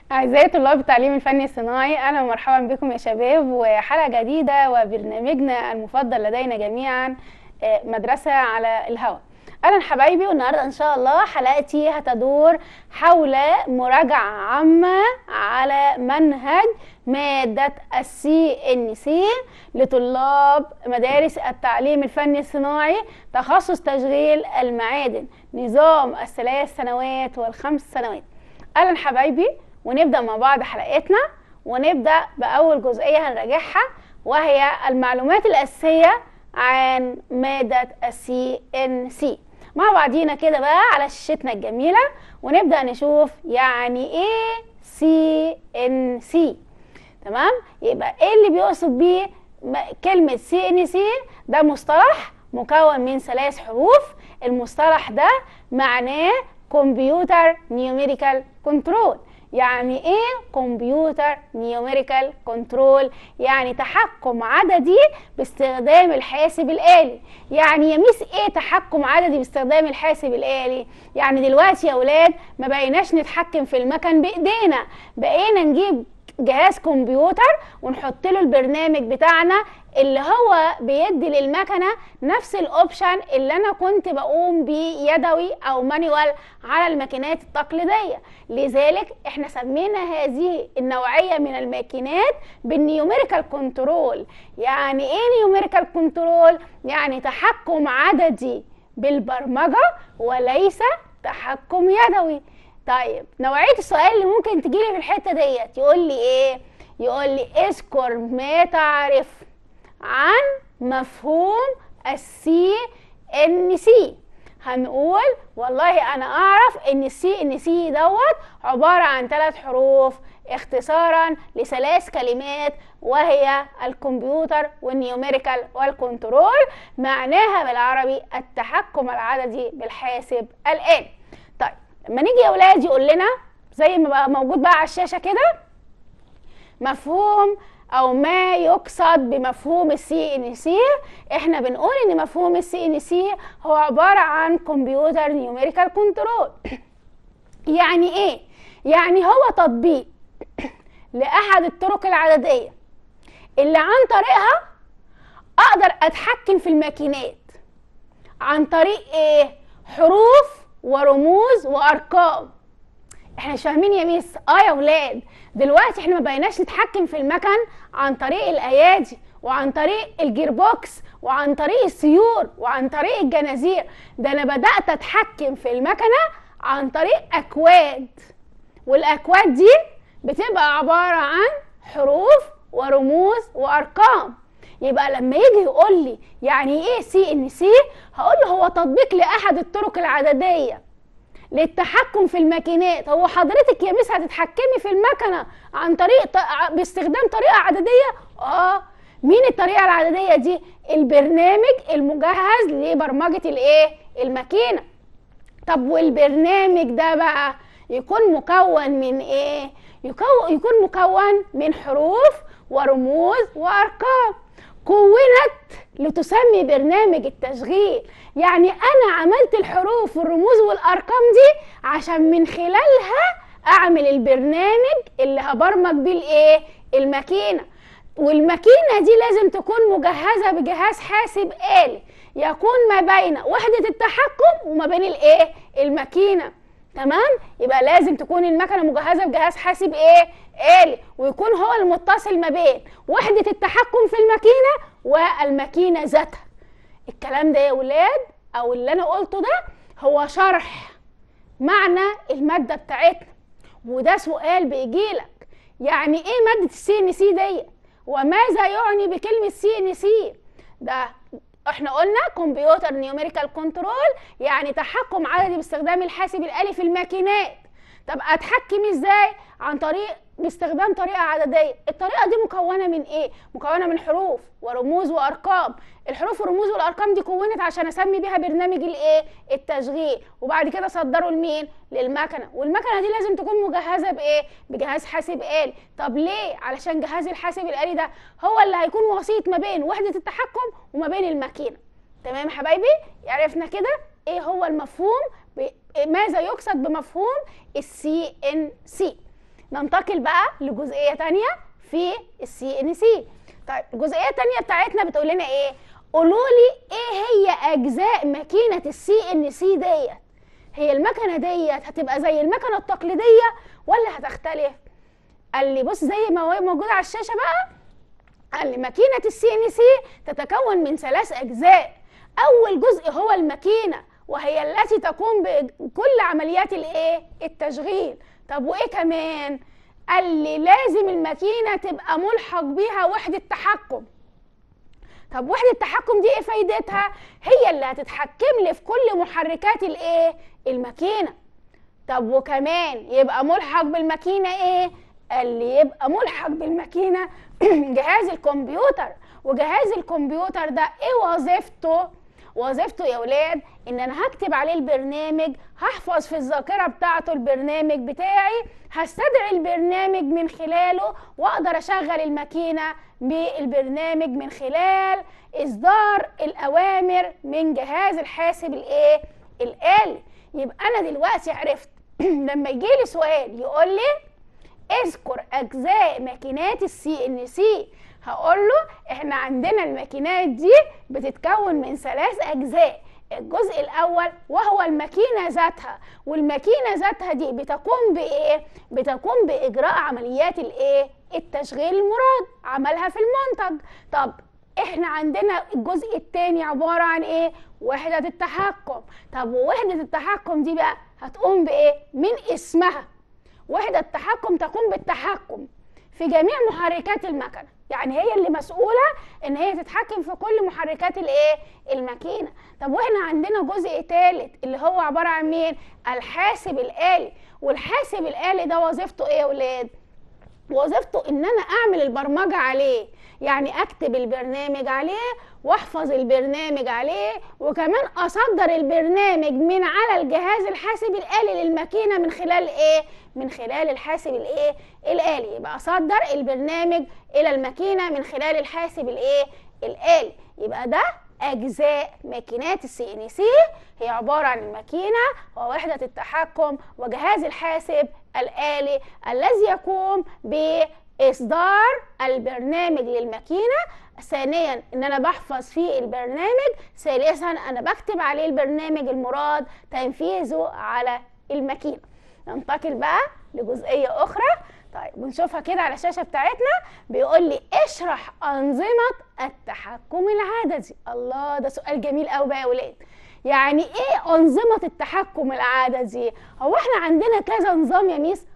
أعزائي طلاب التعليم الفني الصناعي، أهلا ومرحبا بكم يا شباب، وحلقة جديدة وبرنامجنا المفضل لدينا جميعا، مدرسة على الهواء. أهلا حبايبي، والنهاردة إن شاء الله حلقتي هتدور حول مراجعة عامة على منهج مادة CNC لطلاب مدارس التعليم الفني الصناعي، تخصص تشغيل المعادن، نظام الثلاث سنوات والخمس سنوات. أهلا حبايبي، ونبدأ مع بعض حلقتنا، ونبدأ بأول جزئية هنراجعها، وهي المعلومات الأساسية عن مادة CNC. مع بعضينا كده بقى على شاشتنا الجميلة، ونبدأ نشوف يعني ايه CNC. تمام؟ يبقى ايه اللي بيقصد بيه كلمة CNC؟ ده مصطلح مكون من 3 حروف. المصطلح ده معناه كمبيوتر نيوميريكال كنترول. يعني ايه كمبيوتر نيوميريكال كنترول؟ يعني تحكم عددي باستخدام الحاسب الآلي. يعني يا ميس ايه تحكم عددي باستخدام الحاسب الآلي؟ يعني دلوقتي يا اولاد ما بقيناش نتحكم في المكن بايدينا، بقينا نجيب جهاز كمبيوتر ونحط له البرنامج بتاعنا اللي هو بيدي للمكنه نفس الاوبشن اللي انا كنت بقوم بيه يدوي او مانيوال على الماكينات التقليديه. لذلك احنا سمينا هذه النوعيه من الماكينات بالنيوميريكال كنترول. يعني ايه نيوميريكال كنترول؟ يعني تحكم عددي بالبرمجه وليس تحكم يدوي. طيب نوعية السؤال اللي ممكن تجيلي في الحتة ديت يقول لي ايه؟ يقول لي اذكر ما تعرف عن مفهوم CNC. هنقول والله انا اعرف ان CNC دوت عبارة عن 3 حروف اختصارا ل3 كلمات، وهي الكمبيوتر والنيوميريكال والكنترول، معناها بالعربي التحكم العددي بالحاسب الآلي. طيب لما نيجي يا ولاد يقول لنا زي ما بقى موجود بقى على الشاشة كده مفهوم او ما يقصد بمفهوم CNC، احنا بنقول ان مفهوم CNC هو عبارة عن كمبيوتر نيوميريكال كنترول. يعني ايه؟ يعني هو تطبيق لأحد الطرق العددية اللي عن طريقها اقدر اتحكم في الماكينات. عن طريق ايه؟ حروف ورموز وارقام. احنا مش فاهمين يا ميس؟ يا ولاد دلوقتي احنا ما بقيناش نتحكم في المكن عن طريق الايادي وعن طريق الجير بوكس وعن طريق السيور وعن طريق الجنازير، ده انا بدأت اتحكم في المكنة عن طريق اكواد، والاكواد دي بتبقى عبارة عن حروف ورموز وارقام. يبقى لما يجي يقول لي يعني ايه CNC، هقول له هو تطبيق لاحد الطرق العدديه للتحكم في الماكينات. هو حضرتك يا ميس هتتحكمي في المكنه عن طريق باستخدام طريقه عدديه؟ مين الطريقه العدديه دي؟ البرنامج المجهز لبرمجه الايه؟ الماكينه. طب والبرنامج ده بقى يكون مكون من ايه؟ يكون مكون من حروف ورموز وارقام كونت لتسمي برنامج التشغيل. يعني انا عملت الحروف والرموز والارقام دي عشان من خلالها اعمل البرنامج اللي هبرمج بيه الايه؟ الماكينه. والماكينه دي لازم تكون مجهزه بجهاز حاسب آلي يكون ما بين وحده التحكم وما بين الايه؟ الماكينه. تمام؟ يبقى لازم تكون المكنه مجهزه بجهاز حاسب ايه؟ آلي، ويكون هو المتصل ما بين وحده التحكم في الماكينه والماكينه ذاتها. الكلام ده يا ولاد او اللي انا قلته ده هو شرح معنى الماده بتاعتنا، وده سؤال بيجيلك يعني ايه ماده CNC دي؟ وماذا يعني بكلمه CNC؟ ده احنا قلنا كمبيوتر نيوميريكال كنترول، يعني تحكم عددي باستخدام الحاسب الآلي في الماكينات. طب اتحكم ازاي؟ عن طريق باستخدام طريقه عدديه. الطريقه دي مكونه من ايه؟ مكونه من حروف ورموز وارقام. الحروف والرموز والارقام دي كونت عشان اسمي بيها برنامج الايه؟ التشغيل، وبعد كده صدره لمين؟ للمكنه، والمكنه دي لازم تكون مجهزه بايه؟ بجهاز حاسب آلي. طب ليه؟ علشان جهاز الحاسب الآلي ده هو اللي هيكون وسيط ما بين وحده التحكم وما بين الماكينه. تمام يا حبايبي؟ عرفنا كده ايه هو المفهوم، ماذا يقصد بمفهوم CNC. ننتقل بقى لجزئيه تانية في السي ان سي. طيب الجزئيه التانية بتاعتنا بتقول لنا ايه؟ قولوا لي ايه هي اجزاء ماكينه السي ان سي ديت؟ هي المكنه ديت هتبقى زي المكنه التقليديه ولا هتختلف؟ قال لي بص زي ما هو موجود على الشاشه بقى. قال لي ماكينه السي ان سي تتكون من 3 اجزاء. اول جزء هو الماكينه، وهي التي تقوم بكل عمليات الايه؟ التشغيل. طب وايه كمان؟ قال لي لازم الماكينه تبقى ملحق بيها وحده تحكم. طب وحده التحكم دي ايه فايدتها؟ هي اللي هتتحكم لي في كل محركات الايه؟ الماكينه. طب وكمان يبقى ملحق بالماكينه ايه؟ قال لي يبقى ملحق بالماكينه جهاز الكمبيوتر. وجهاز الكمبيوتر ده ايه وظيفته؟ وظيفته يا ولاد ان انا هكتب عليه البرنامج، هحفظ في الذاكره بتاعته البرنامج بتاعي، هستدعي البرنامج من خلاله، واقدر اشغل الماكينه بالبرنامج من خلال اصدار الاوامر من جهاز الحاسب الايه؟ الآلي. يبقى انا دلوقتي عرفت لما يجي لي سؤال يقول لي اذكر اجزاء ماكينات السي ان سي، هقول له احنا عندنا الماكينات دي بتتكون من 3 اجزاء. الجزء الاول وهو الماكينه ذاتها، والماكينه ذاتها دي بتقوم بايه؟ بتقوم باجراء عمليات الايه؟ التشغيل المراد عملها في المنتج. طب احنا عندنا الجزء الثاني عباره عن ايه؟ وحده التحكم. طب ووحده التحكم دي بقى هتقوم بايه؟ من اسمها وحده التحكم تقوم بالتحكم في جميع محركات المكنه، يعني هي اللي مسؤوله ان هي تتحكم في كل محركات الايه؟ الماكينه. طب واحنا عندنا جزء ثالث اللي هو عباره عن مين؟ الحاسب الآلي. والحاسب الآلي ده وظيفته ايه يا ولاد؟ وظيفته ان انا اعمل البرمجه عليه، يعني اكتب البرنامج عليه واحفظ البرنامج عليه، وكمان اصدر البرنامج من على الجهاز الحاسب الآلي للماكينه من خلال ايه؟ من خلال الحاسب الايه؟ الآلي. يبقى اصدر البرنامج الى الماكينه من خلال الحاسب الايه؟ الآلي. يبقى ده اجزاء ماكينات السي ان سي، هي عباره عن الماكينه ووحده التحكم وجهاز الحاسب الآلي الذي يقوم باصدار البرنامج للماكينه. ثانيا ان انا بحفظ فيه البرنامج. ثالثا انا بكتب عليه البرنامج المراد تنفيذه على الماكينه. ننتقل بقى لجزئيه اخرى. طيب بنشوفها كده على الشاشه بتاعتنا. بيقول لي اشرح انظمه التحكم العددي. الله، ده سؤال جميل قوي بقى يا ولاد. يعني ايه انظمه التحكم العددي؟ هو احنا عندنا كذا نظام يا ميس؟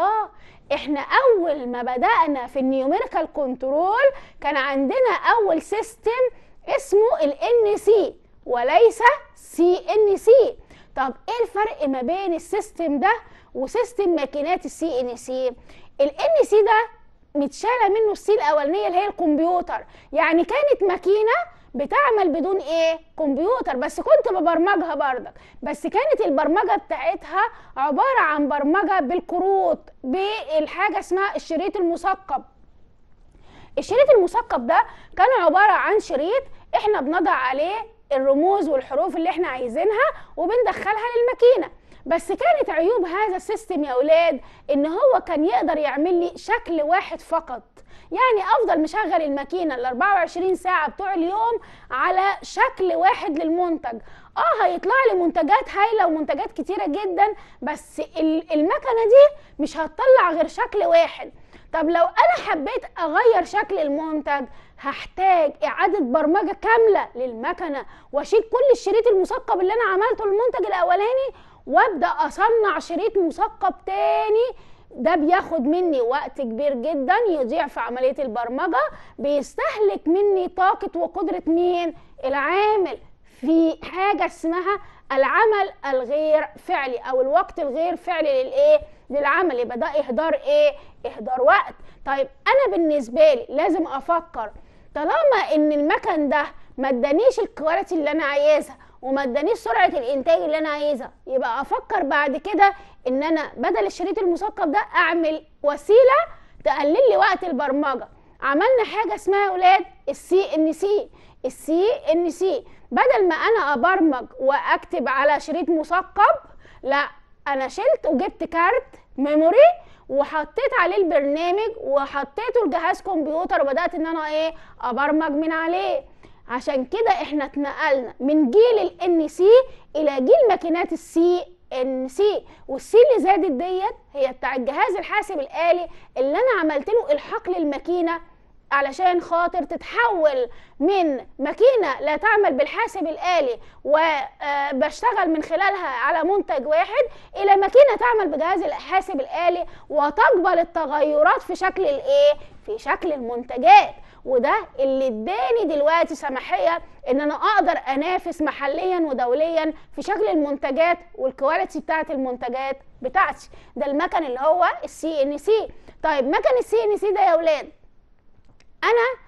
احنا اول ما بدأنا في النيوميريكال كنترول كان عندنا اول سيستم اسمه الان سي وليس سي ان سي. طب ايه الفرق ما بين السيستم ده وسيستم ماكينات السي ان سي؟ الان سي ده متشاله منه السي الاولانيه اللي هي الكمبيوتر، يعني كانت ماكينه بتعمل بدون ايه؟ كمبيوتر، بس كنت ببرمجها بردك، بس كانت البرمجه بتاعتها عباره عن برمجه بالكروت، بالحاجه اسمها الشريط المثقب. الشريط المثقب ده كان عباره عن شريط احنا بنضع عليه الرموز والحروف اللي احنا عايزينها وبندخلها للماكينه. بس كانت عيوب هذا السيستم يا اولاد ان هو كان يقدر يعمل لي شكل واحد فقط، يعني افضل مشغل الماكينه ال 24 ساعه بتوع اليوم على شكل واحد للمنتج. هيطلع لي منتجات هايله ومنتجات كتيره جدا، بس المكنه دي مش هتطلع غير شكل واحد. طب لو انا حبيت اغير شكل المنتج هحتاج اعاده برمجه كامله للمكنه، واشيل كل الشريط المثقب اللي انا عملته للمنتج الاولاني وابدا اصنع شريط مثقب تاني. ده بياخد مني وقت كبير جدا، يضيع في عمليه البرمجه، بيستهلك مني طاقه وقدره مين؟ العامل، في حاجه اسمها العمل الغير فعلي او الوقت الغير فعلي للايه؟ للعمل. يبقى ده اهدار ايه؟ اهدار وقت. طيب انا بالنسبه لي لازم افكر، طالما ان المكن ده ما ادانيش الكواليتي اللي انا عايزها وما ادانيش سرعه الانتاج اللي انا عايزها، يبقى افكر بعد كده ان انا بدل الشريط المثقب ده اعمل وسيله تقلل لي وقت البرمجه. عملنا حاجه اسمها يا اولاد السي ان سي. السي ان سي بدل ما انا ابرمج واكتب على شريط مثقب، لا، انا شلت وجبت كارت ميموري وحطيت عليه البرنامج وحطيته لجهاز كمبيوتر وبدات ان انا ابرمج من عليه. عشان كده احنا اتنقلنا من جيل الان سي الى جيل ماكينات السي ان سي، والسي اللي زادت ديت هي بتاع الجهاز الحاسب الآلي اللي انا عملت له الحاق للماكينه علشان خاطر تتحول من ماكينه لا تعمل بالحاسب الآلي وبشتغل من خلالها على منتج واحد الى ماكينه تعمل بجهاز الحاسب الآلي وتقبل التغيرات في شكل في شكل المنتجات. وده اللي اداني دلوقتي سماحيه ان انا اقدر انافس محليا ودوليا في شكل المنتجات والكواليتي بتاعت المنتجات بتاعتي. ده المكن اللي هو السي ان سي. طيب مكن السي ان سي ده يا اولاد، انا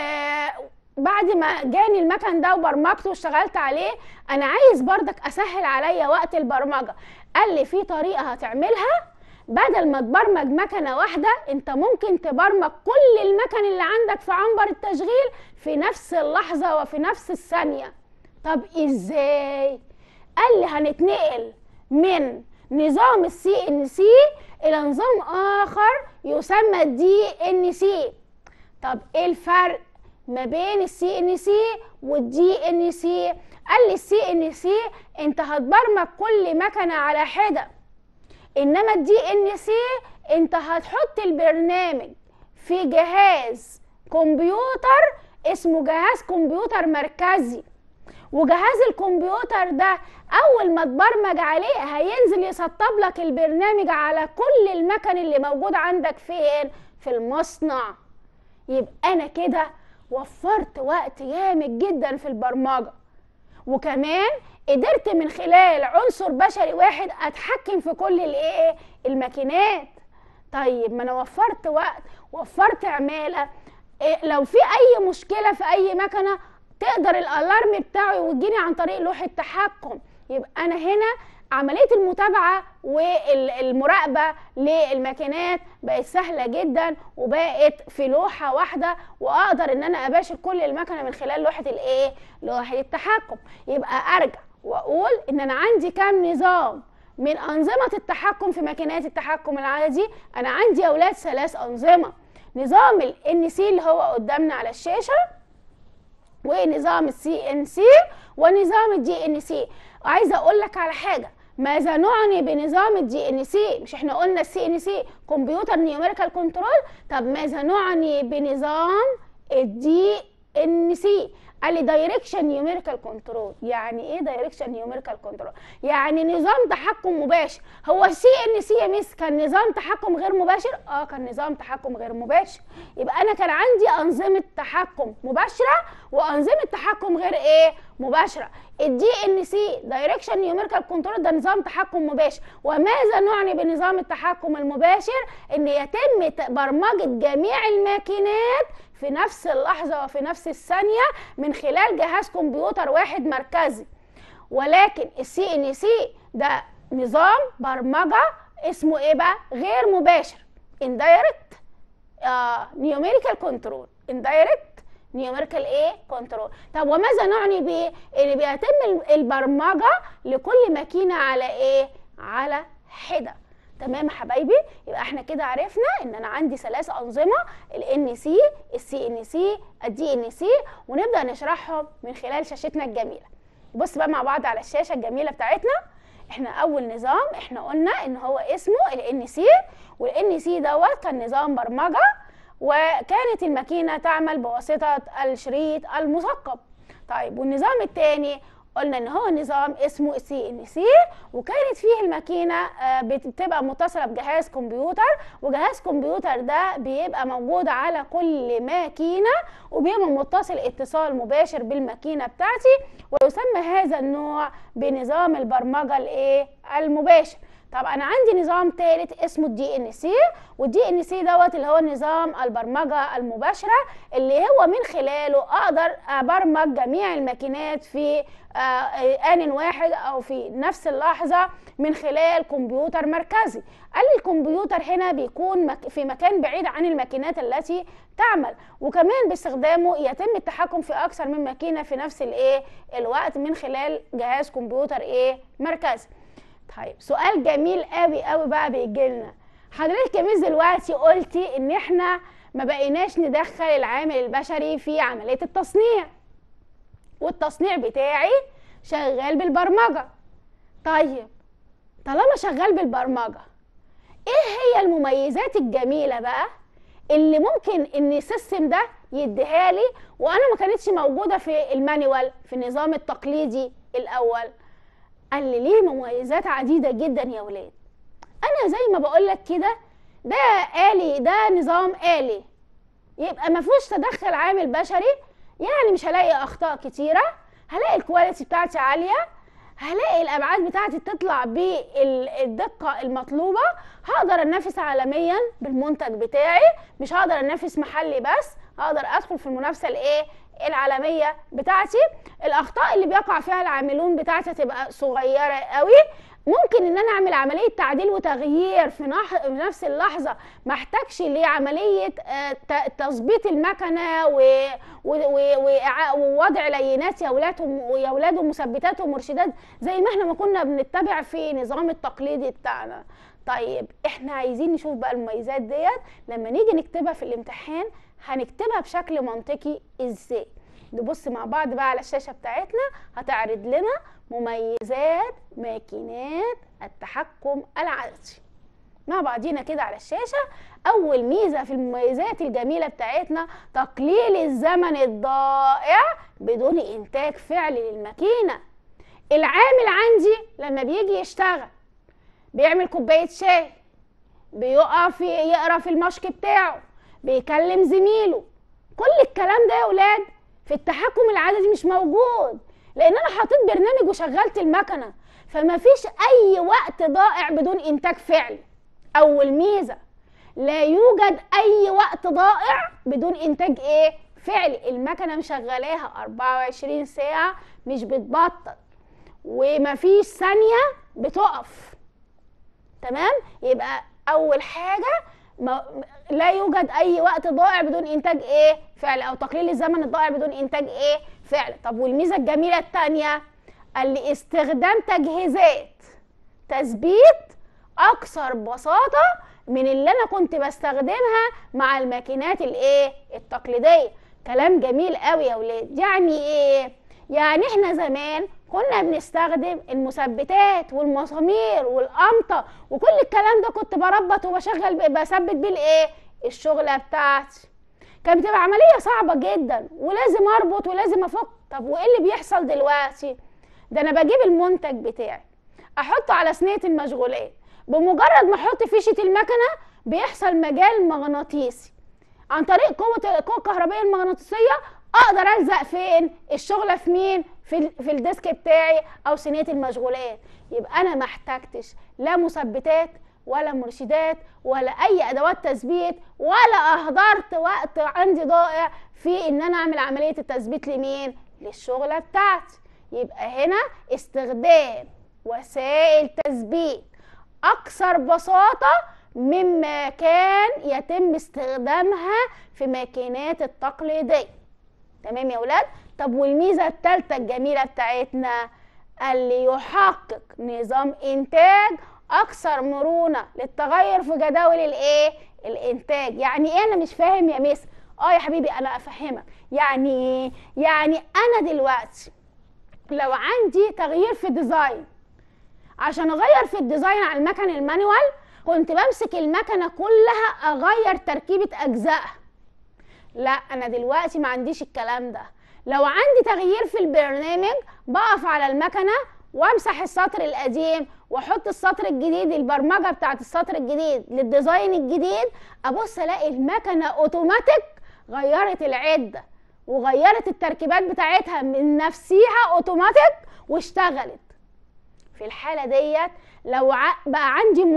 بعد ما جاني المكن ده وبرمجته واشتغلت عليه، انا عايز بردك اسهل عليا وقت البرمجه. قال لي في طريقه هتعملها، بدل ما تبرمج مكنه واحده انت ممكن تبرمج كل المكن اللي عندك في عنبر التشغيل في نفس اللحظه وفي نفس الثانيه. طب ازاي؟ قال لي هنتنقل من نظام السي ان سي الى نظام اخر يسمى الدي ان سي. طب ايه الفرق ما بين السي ان سي والدي ان سي؟ قال لي السي ان سي انت هتبرمج كل مكنه على حده، انما الدي ان سي انت هتحط البرنامج في جهاز كمبيوتر اسمه جهاز كمبيوتر مركزي، وجهاز الكمبيوتر ده اول ما تبرمج عليه هينزل يسطب لك البرنامج على كل المكن اللي موجود عندك فين؟ في المصنع. يبقى انا كده وفرت وقت جامد جدا في البرمجه، وكمان قدرت من خلال عنصر بشري واحد اتحكم في كل الماكينات. طيب ما انا وفرت وقت، وفرت عماله. لو في اي مشكله في اي مكنه تقدر الالارم بتاعه يوجيني عن طريق لوحه تحكم. يبقى انا هنا عمليه المتابعه والمراقبه للماكينات بقت سهله جدا وبقت في لوحه واحده، واقدر ان انا اباشر كل المكنه من خلال لوحه لوحه التحكم. يبقى ارجع واقول ان انا عندي كام نظام من انظمه التحكم في ماكينات التحكم العادي. انا عندي يا اولاد 3 انظمه، نظام الان سي اللي هو قدامنا على الشاشه، ونظام السي ان سي، ونظام الدي ان سي. وعايزه اقول لك على حاجه، ماذا نعني بنظام الدي ان سي؟ مش احنا قلنا السي ان سي كمبيوتر نيوميريكال كنترول؟ طب ماذا نعني بنظام الدي ان سي؟ قال لي دايركشن نيوميريكال كنترول. يعني ايه دايركشن نيوميريكال كنترول؟ يعني نظام تحكم مباشر. هو السي ان سي يا ميس كان نظام تحكم غير مباشر؟ كان نظام تحكم غير مباشر. يبقى انا كان عندي انظمه تحكم مباشره وانظمه تحكم غير مباشره. الدي ان سي دايركشن نيوميريكال كنترول ده نظام تحكم مباشر. وماذا نعني بنظام التحكم المباشر؟ ان يتم برمجه جميع الماكينات في نفس اللحظه وفي نفس الثانيه من خلال جهاز كمبيوتر واحد مركزي. ولكن السي ان سي ده نظام برمجه اسمه ايه بقى؟ غير مباشر، indirect numerical control. indirect numerical control. طب وماذا نعني بيه؟ اللي بيتم البرمجه لكل ماكينه على على حده. تمام يا حبايبي؟ يبقى احنا كده عرفنا ان انا عندي 3 انظمه، الان سي، السي ان سي، الدي ان سي، ونبدا نشرحهم من خلال شاشتنا الجميله. بص بقى مع بعض على الشاشه الجميله بتاعتنا. احنا اول نظام احنا قلنا ان هو اسمه الان سي، والان سي دوت كان نظام برمجه، وكانت الماكينه تعمل بواسطه الشريط المثقب. طيب والنظام الثاني قلنا ان هو نظام اسمه السي ان سي، وكانت فيه الماكينه بتبقى متصله بجهاز كمبيوتر، وجهاز كمبيوتر ده بيبقى موجود على كل ماكينه وبيبقى متصل اتصال مباشر بالماكينه بتاعتي، ويسمى هذا النوع بنظام البرمجه المباشر. طب انا عندي نظام ثالث اسمه الدي ان سي، والدي ان سي دوت اللي هو نظام البرمجه المباشره اللي هو من خلاله اقدر ابرمج جميع الماكينات في آن واحد او في نفس اللحظه من خلال كمبيوتر مركزي. قال لي الكمبيوتر هنا بيكون في مكان بعيد عن الماكينات التي تعمل، وكمان باستخدامه يتم التحكم في اكثر من ماكينه في نفس الوقت من خلال جهاز كمبيوتر مركزي. طيب سؤال جميل قوي قوي بقى بيجي لنا، حضرتك يا ميس دلوقتي قلتي ان احنا ما بقيناش ندخل العامل البشري في عملية التصنيع، والتصنيع بتاعي شغال بالبرمجة. طيب طالما شغال بالبرمجة، ايه هي المميزات الجميلة بقى اللي ممكن ان السيستم ده يديها لي وانا ما كانتش موجودة في المانيوال في النظام التقليدي الاول؟ قال لي ليه مميزات عديدة جدا يا ولاد. انا زي ما بقولك كده، ده آلي، ده نظام آلي، يبقى ما فيهوش تدخل عامل بشري، يعني مش هلاقي اخطاء كتيرة، هلاقي الكواليتي بتاعتي عالية، هلاقي الابعاد بتاعتي تطلع بالدقة المطلوبة، هقدر انافس عالميا بالمنتج بتاعي، مش هقدر انافس محلي بس، هقدر ادخل في المنافسة العالمية بتاعتي. الاخطاء اللي بيقع فيها العاملون بتاعتي هتبقى صغيرة قوي، ممكن ان انا اعمل عمليه تعديل وتغيير في نفس اللحظه، ما احتاجش لعمليه تظبيط المكنه ووضع لينات يا اولاد ومثبتات ومرشدات زي ما احنا ما كنا بنتبع في النظام التقليدي بتاعنا. طيب احنا عايزين نشوف بقى المميزات ديت لما نيجي نكتبها في الامتحان، هنكتبها بشكل منطقي ازاي؟ نبص مع بعض بقى على الشاشه بتاعتنا، هتعرض لنا مميزات ماكينات التحكم العدسي مع بعضينا كده على الشاشة. أول ميزة في المميزات الجميلة بتاعتنا تقليل الزمن الضائع بدون إنتاج فعلي للماكينة. العامل عندي لما بيجي يشتغل بيعمل كوباية شاي، بيقف يقرأ في المشق بتاعه، بيكلم زميله، كل الكلام ده يا ولاد في التحكم العدسي مش موجود، لان انا حطيت برنامج وشغلت المكنه، فما فيش اي وقت ضائع بدون انتاج فعلي. اول ميزه، لا يوجد اي وقت ضائع بدون انتاج فعلي، المكنه مشغلاها 24 ساعه مش بتبطل، وما فيش ثانيه بتقف. تمام؟ يبقى اول حاجه لا يوجد اي وقت ضائع بدون انتاج فعلي، او تقليل الزمن الضائع بدون انتاج فعلي. طب والميزه الجميله الثانيه، قال لي استخدام تجهيزات تثبيت اكثر بساطه من اللي انا كنت بستخدمها مع الماكينات التقليديه. كلام جميل قوي يا ولاد. يعني ايه؟ يعني احنا زمان كنا بنستخدم المثبتات والمسامير والقمطه وكل الكلام ده، كنت بربط وبشغل بثبت بيه الشغله بتاعتي، كانت بتبقى عمليه صعبه جدا ولازم اربط ولازم افك. طب وايه اللي بيحصل دلوقتي؟ ده انا بجيب المنتج بتاعي احطه على صينيه المشغولات، بمجرد ما احط فيشه المكنه بيحصل مجال مغناطيسي، عن طريق القوه الكهربائيه المغناطيسيه اقدر الزق فين الشغله، في مين؟ في الديسك بتاعي او صينيه المشغولات. يبقى انا ما احتاجتش لا مثبتات ولا مرشدات ولا اي ادوات تثبيت، ولا اهدرت وقت عندي ضائع في ان انا اعمل عمليه التثبيت لمين؟ للشغله بتاعتي. يبقى هنا استخدام وسائل تثبيت اكثر بساطه مما كان يتم استخدامها في ماكينات التقليديه. تمام يا ولاد؟ طب والميزه الثالثه الجميله بتاعتنا، اللي يحقق نظام انتاج اكثر مرونه للتغير في جداول الانتاج. يعني ايه؟ انا مش فاهم يا ميس. يا حبيبي انا افهمك. يعني انا دلوقتي لو عندي تغيير في الديزاين، عشان اغير في الديزاين على المكن المانيوال كنت بمسك المكنه كلها اغير تركيبه اجزائها. لا، انا دلوقتي ما عنديش الكلام ده. لو عندي تغيير في البرنامج بقف على المكنه وامسح السطر القديم واحط السطر الجديد، البرمجه بتاعت السطر الجديد للديزاين الجديد، ابص الاقي المكنه اوتوماتيك غيرت العده وغيرت التركيبات بتاعتها من نفسيها اوتوماتيك واشتغلت. في الحاله ديت لو بقى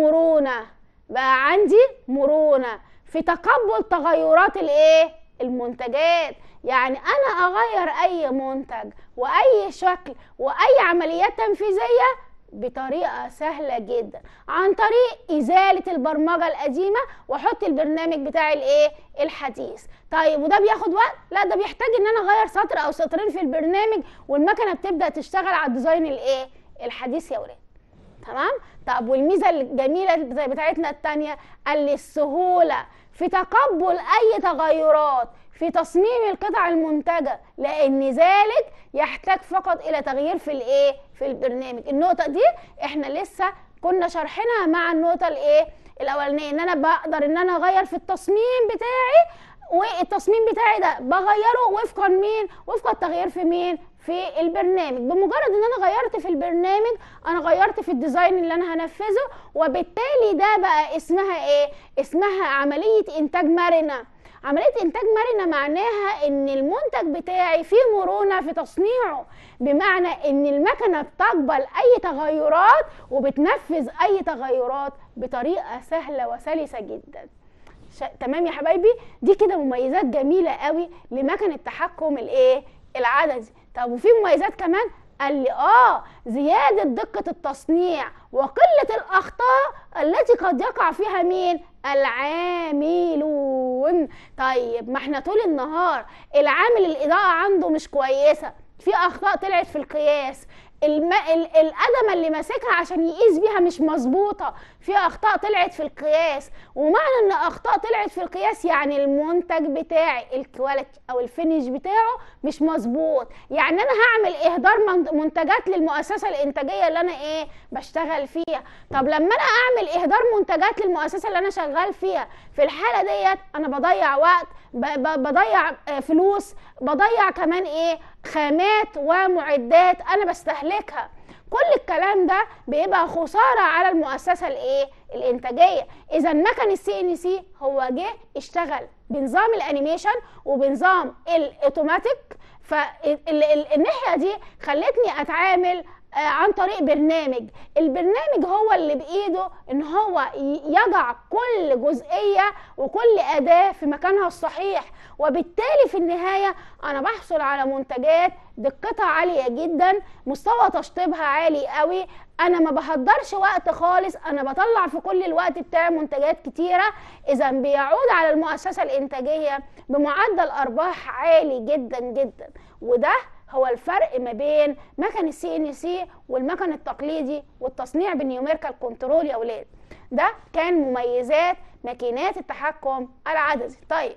عندي مرونه في تقبل تغيرات المنتجات. يعني انا اغير اي منتج واي شكل واي عمليات تنفيذيه بطريقه سهله جدا، عن طريق ازاله البرمجه القديمه واحط البرنامج بتاعي الحديث. طيب وده بياخد وقت؟ لا، ده بيحتاج ان انا اغير سطر او سطرين في البرنامج والمكنه بتبدا تشتغل على الديزاين الحديث يا ولاد. تمام. طب والميزه الجميله زي بتاعتنا الثانيه، قال لي السهوله في تقبل اي تغيرات في تصميم القطع المنتجه، لان ذلك يحتاج فقط الى تغيير في الايه، في البرنامج. النقطه دي احنا لسه كنا شارحينها مع النقطه الايه الاولانيه، ان انا بقدر ان انا اغير في التصميم بتاعي، والتصميم بتاعي ده بغيره وفقا مين، وفقا التغيير في مين، في البرنامج. بمجرد ان انا غيرت في البرنامج انا غيرت في الديزاين اللي انا هنفذه، وبالتالي ده بقى اسمها ايه، اسمها عملية انتاج مرنة. عملية انتاج مرنة معناها ان المنتج بتاعي فيه مرونة في تصنيعه، بمعنى ان المكنة بتقبل اي تغيرات وبتنفذ اي تغيرات بطريقة سهلة وسلسة جدا. تمام يا حبايبي؟ دي كده مميزات جميلة قوي لمكن التحكم الايه، العدسي. طب وفي مميزات كمان، قال لي زيادة دقة التصنيع وقلة الأخطاء التي قد يقع فيها مين؟ العاملون. طيب ما احنا طول النهار العامل الإضاءة عنده مش كويسة، في أخطاء طلعت في القياس، القدمة اللي ماسكها عشان يقيس بيها مش مظبوطة، في اخطاء طلعت في القياس. ومعنى ان اخطاء طلعت في القياس يعني المنتج بتاعي الكواليتي او الفينش بتاعه مش مظبوط، يعني انا هعمل اهدار منتجات للمؤسسة الانتاجية اللي انا ايه بشتغل فيها. طب لما انا اعمل اهدار منتجات للمؤسسة اللي انا شغال فيها، في الحالة ديت انا بضيع وقت، بضيع فلوس، بضيع كمان ايه، خامات ومعدات انا بستهلكها. كل الكلام ده بيبقى خسارة على المؤسسة الايه الانتاجية. اذا مكن CNC هو جه اشتغل بنظام الانيميشن وبنظام الاوتوماتيك، فالناحية دي خلتني اتعامل عن طريق برنامج. البرنامج هو اللي بايده ان هو يضع كل جزئية وكل اداة في مكانها الصحيح، وبالتالي في النهاية انا بحصل على منتجات دقتها عالية جدا، مستوى تشطيبها عالي قوي، انا ما بهدرش وقت خالص، انا بطلع في كل الوقت بتاعي منتجات كتيرة. اذا بيعود على المؤسسة الانتاجية بمعدل ارباح عالي جدا جدا. وده هو الفرق ما بين مكن CNC والمكن التقليدي والتصنيع بالنيوميريكال كنترول يا ولاد. ده كان مميزات ماكينات التحكم العدسي. طيب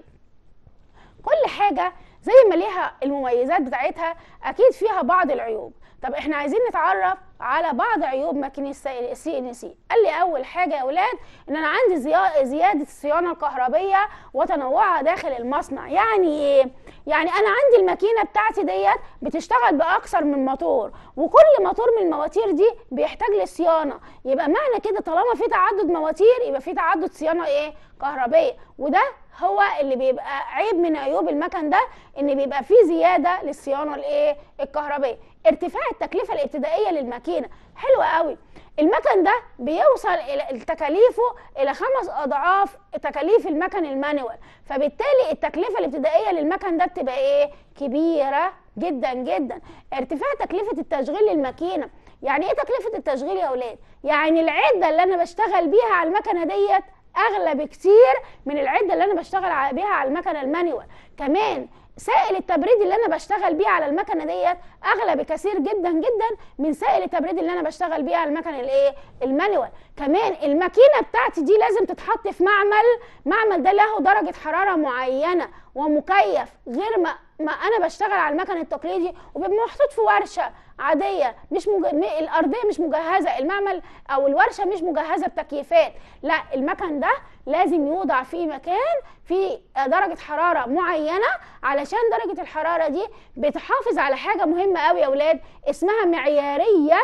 كل حاجة زي ما ليها المميزات بتاعتها اكيد فيها بعض العيوب. طب احنا عايزين نتعرف على بعض عيوب ماكينة CNC. قال لي اول حاجة يا ولاد ان انا عندي زيادة الصيانة الكهربية وتنوعها داخل المصنع. يعني ايه؟ يعني انا عندي الماكينة بتاعتي ديت بتشتغل باكثر من موتور، وكل موتور من المواتير دي بيحتاج للصيانة، يبقى معنى كده طالما في تعدد مواتير يبقى في تعدد صيانة ايه كهربية. وده هو اللي بيبقى عيب من عيوب المكن ده، ان بيبقى فيه زيادة للصيانة الايه الكهربية. ارتفاع التكلفة الابتدائية للماكينة حلوة قوي. المكن ده بيوصل الى تكاليفه الى 5 اضعاف تكاليف المكن المانيوال، فبالتالي التكلفة الابتدائية للمكن ده بتبقى ايه كبيرة جدا جدا. ارتفاع تكلفة التشغيل للماكينة. يعني ايه تكلفة التشغيل يا اولاد؟ يعني العدة اللي انا بشتغل بيها على المكنة ديت اغلى بكتير من العدة اللي انا بشتغل بيها على المكنة المانيوال. كمان سائل التبريد اللي انا بشتغل بيه على المكنه ديت اغلى بكثير جدا جدا من سائل التبريد اللي انا بشتغل بيه على المكنه الايه المانيوال. كمان الماكينه بتاعتي دي لازم تتحط في معمل ده له درجه حراره معينه ومكيف، غير ما انا بشتغل على المكن التقليدي وبيبقى محطوط في ورشه عاديه، مش الارضيه مش مجهزه، المعمل او الورشه مش مجهزه بتكييفات. لا، المكن ده لازم يوضع في مكان في درجه حراره معينه، علشان درجه الحراره دي بتحافظ على حاجه مهمه قوي يا اولاد اسمها معياريه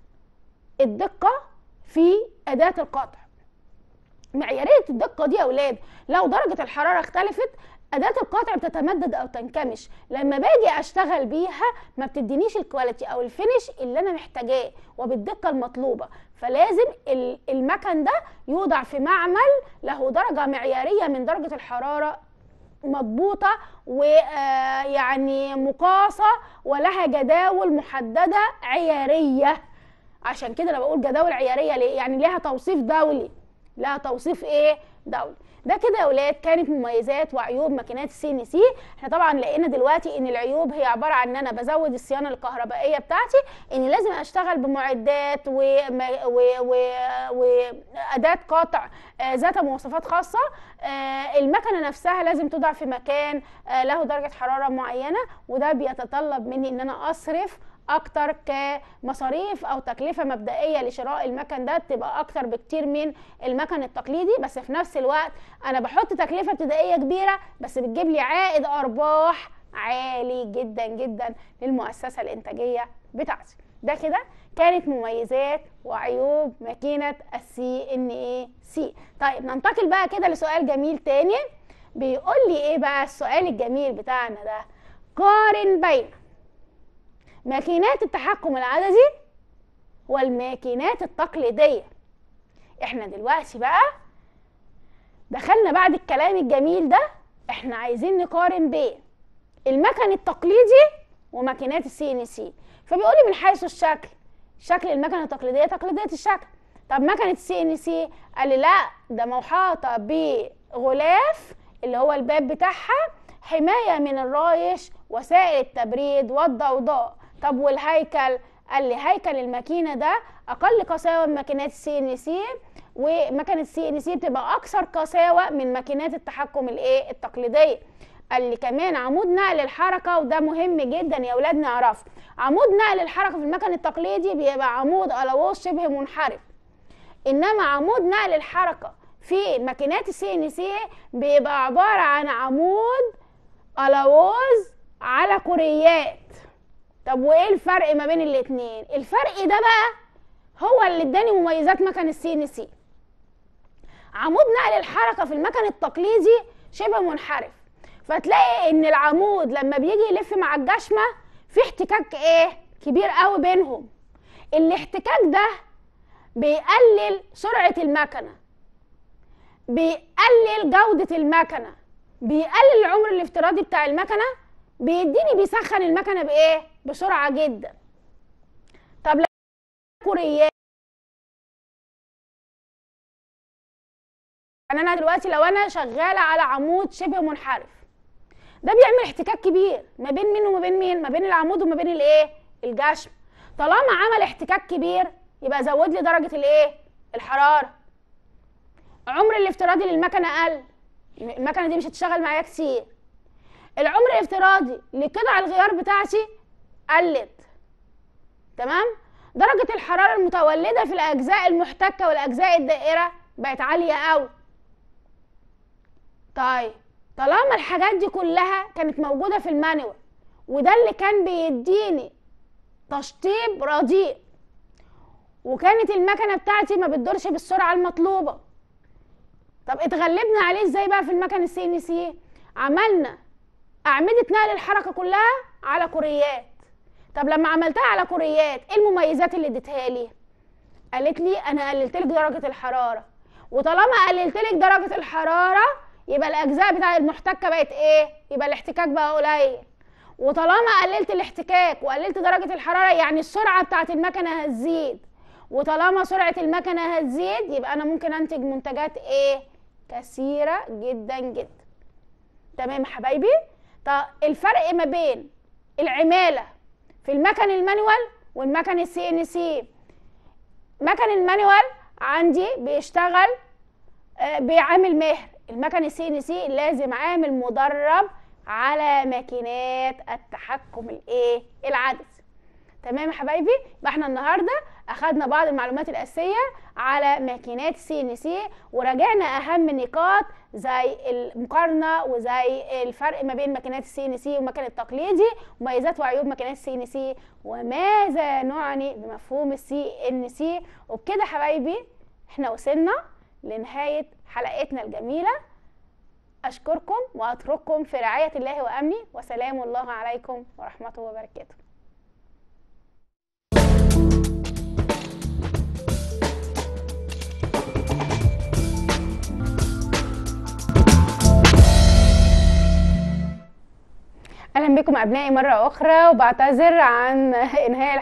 الدقه في اداه القطع. معياريه الدقه دي يا اولاد لو درجه الحراره اختلفت أداة القطع بتتمدد أو تنكمش، لما باجي أشتغل بيها ما بتدينيش الكواليتي أو الفينش اللي أنا محتاجاه وبالدقة المطلوبة. فلازم المكن ده يوضع في معمل له درجة معيارية من درجة الحرارة مضبوطة ويعني مقاسة ولها جداول محددة عيارية. عشان كده أنا بقول جداول عيارية ليه؟ يعني لها توصيف دولي، لها توصيف إيه؟ دولي. ده كده يا ولاد كانت مميزات وعيوب ماكينات السي ان سي. احنا طبعا لقينا دلوقتي ان العيوب هي عباره عن ان انا بزود الصيانه الكهربائيه بتاعتي، ان لازم اشتغل بمعدات واداه قطع ذات مواصفات خاصه. المكنه نفسها لازم توضع في مكان له درجه حراره معينه، وده بيتطلب مني ان انا اصرف اكتر كمصاريف او تكلفه مبدئيه لشراء المكن ده بتبقى اكتر بكتير من المكن التقليدي، بس في نفس الوقت انا بحط تكلفه ابتدائيه كبيره بس بتجيب لي عائد ارباح عالي جدا جدا للمؤسسه الانتاجيه بتاعتي. ده كده كانت مميزات وعيوب ماكينه السي ان اي سي. طيب ننتقل بقى كده لسؤال جميل تاني، بيقول لي ايه بقى السؤال الجميل بتاعنا ده؟ قارن بين ماكينات التحكم العددي والماكينات التقليدية. احنا دلوقتي بقى دخلنا بعد الكلام الجميل ده، احنا عايزين نقارن بين المكن التقليدي وماكينات السي ان سي. فبيقولي من حيث الشكل، شكل المكنة التقليدية تقليدية الشكل. طب مكنة السي ان سي قال لي لا، ده محاطة بغلاف اللي هو الباب بتاعها، حماية من الرايش، وسائل التبريد والضوضاء. طب والهيكل؟ قال لي هيكل الماكينه ده اقل قساوه من ماكينات السي ان سي، وماكينه السي ان سي بتبقى اكثر قساوه من ماكينات التحكم التقليديه. قال لي كمان عمود نقل الحركه، وده مهم جدا يا اولاد نعرفه. عمود نقل الحركه في المكن التقليدي بيبقى عمود الووز شبه منحرف، انما عمود نقل الحركه في ماكينات السي ان سي بيبقى عباره عن عمود الووز على كوريات. طب وايه الفرق ما بين الاتنين؟ الفرق ده بقى هو اللي اداني مميزات مكن السي ان سي. عمود نقل الحركه في المكن التقليدي شبه منحرف، فتلاقي ان العمود لما بيجي يلف مع الجشمه في احتكاك كبير قوي بينهم. الاحتكاك ده بيقلل سرعه المكنه، بيقلل جوده المكنه، بيقلل العمر الافتراضي بتاع المكنه، بيسخن المكنه بسرعه جدا. طب لو كوريات، يعني انا دلوقتي لو انا شغاله على عمود شبه منحرف، ده بيعمل احتكاك كبير ما بين مين وما بين مين؟ ما بين العمود وما بين الجشم. طالما عمل احتكاك كبير يبقى زود لي درجه الحراره. عمر الافتراضي للمكنه قل، المكنه دي مش هتشتغل معايا كتير. العمر الافتراضي لقطع الغيار بتاعتي قلت، تمام؟ درجة الحرارة المتولدة في الأجزاء المحتكة والأجزاء الدائرة بقت عالية قوي. طيب طالما الحاجات دي كلها كانت موجودة في المانيوال، وده اللي كان بيديني تشطيب رديء، وكانت المكنة بتاعتي ما بتدورش بالسرعة المطلوبة. طب اتغلبنا عليه ازاي بقى في المكن السي ان سي؟ عملنا أعمدة نقل الحركة كلها على كوريات. طب لما عملتها على كوريات ايه المميزات اللي اديتها لي؟ قالت لي انا قللت لك درجة الحرارة، وطالما قللت لك درجة الحرارة يبقى الأجزاء بتاع المحتكة بقت يبقى الاحتكاك بقى قليل. وطالما قللت الاحتكاك وقللت درجة الحرارة يعني السرعة بتاعت المكنة هتزيد، وطالما سرعة المكنة هتزيد يبقى أنا ممكن أنتج منتجات كثيرة جدا جدا. تمام يا حبايبي؟ طب الفرق ما بين العمالة في المكن المانيوال والمكن السي ان سي. مكن المانيوال عندي بيشتغل بعامل ماهر، المكن السي ان سي لازم عامل مدرب على ماكينات التحكم العدسي. تمام يا حبايبي؟ يبقى احنا النهارده اخدنا بعض المعلومات الاساسيه على ماكينات السي ان سي، وراجعنا اهم النقاط زي المقارنه وزي الفرق ما بين ماكينات السي ان سي والمكن التقليدي، ومميزات وعيوب ماكينات السي ان سي، وماذا نعني بمفهوم السي ان سي. وبكده يا حبايبي احنا وصلنا لنهايه حلقتنا الجميله. اشكركم واترككم في رعايه الله وامنه، وسلام الله عليكم ورحمته وبركاته. اهلا بكم ابنائي مره اخرى، وبعتذر عن انهاء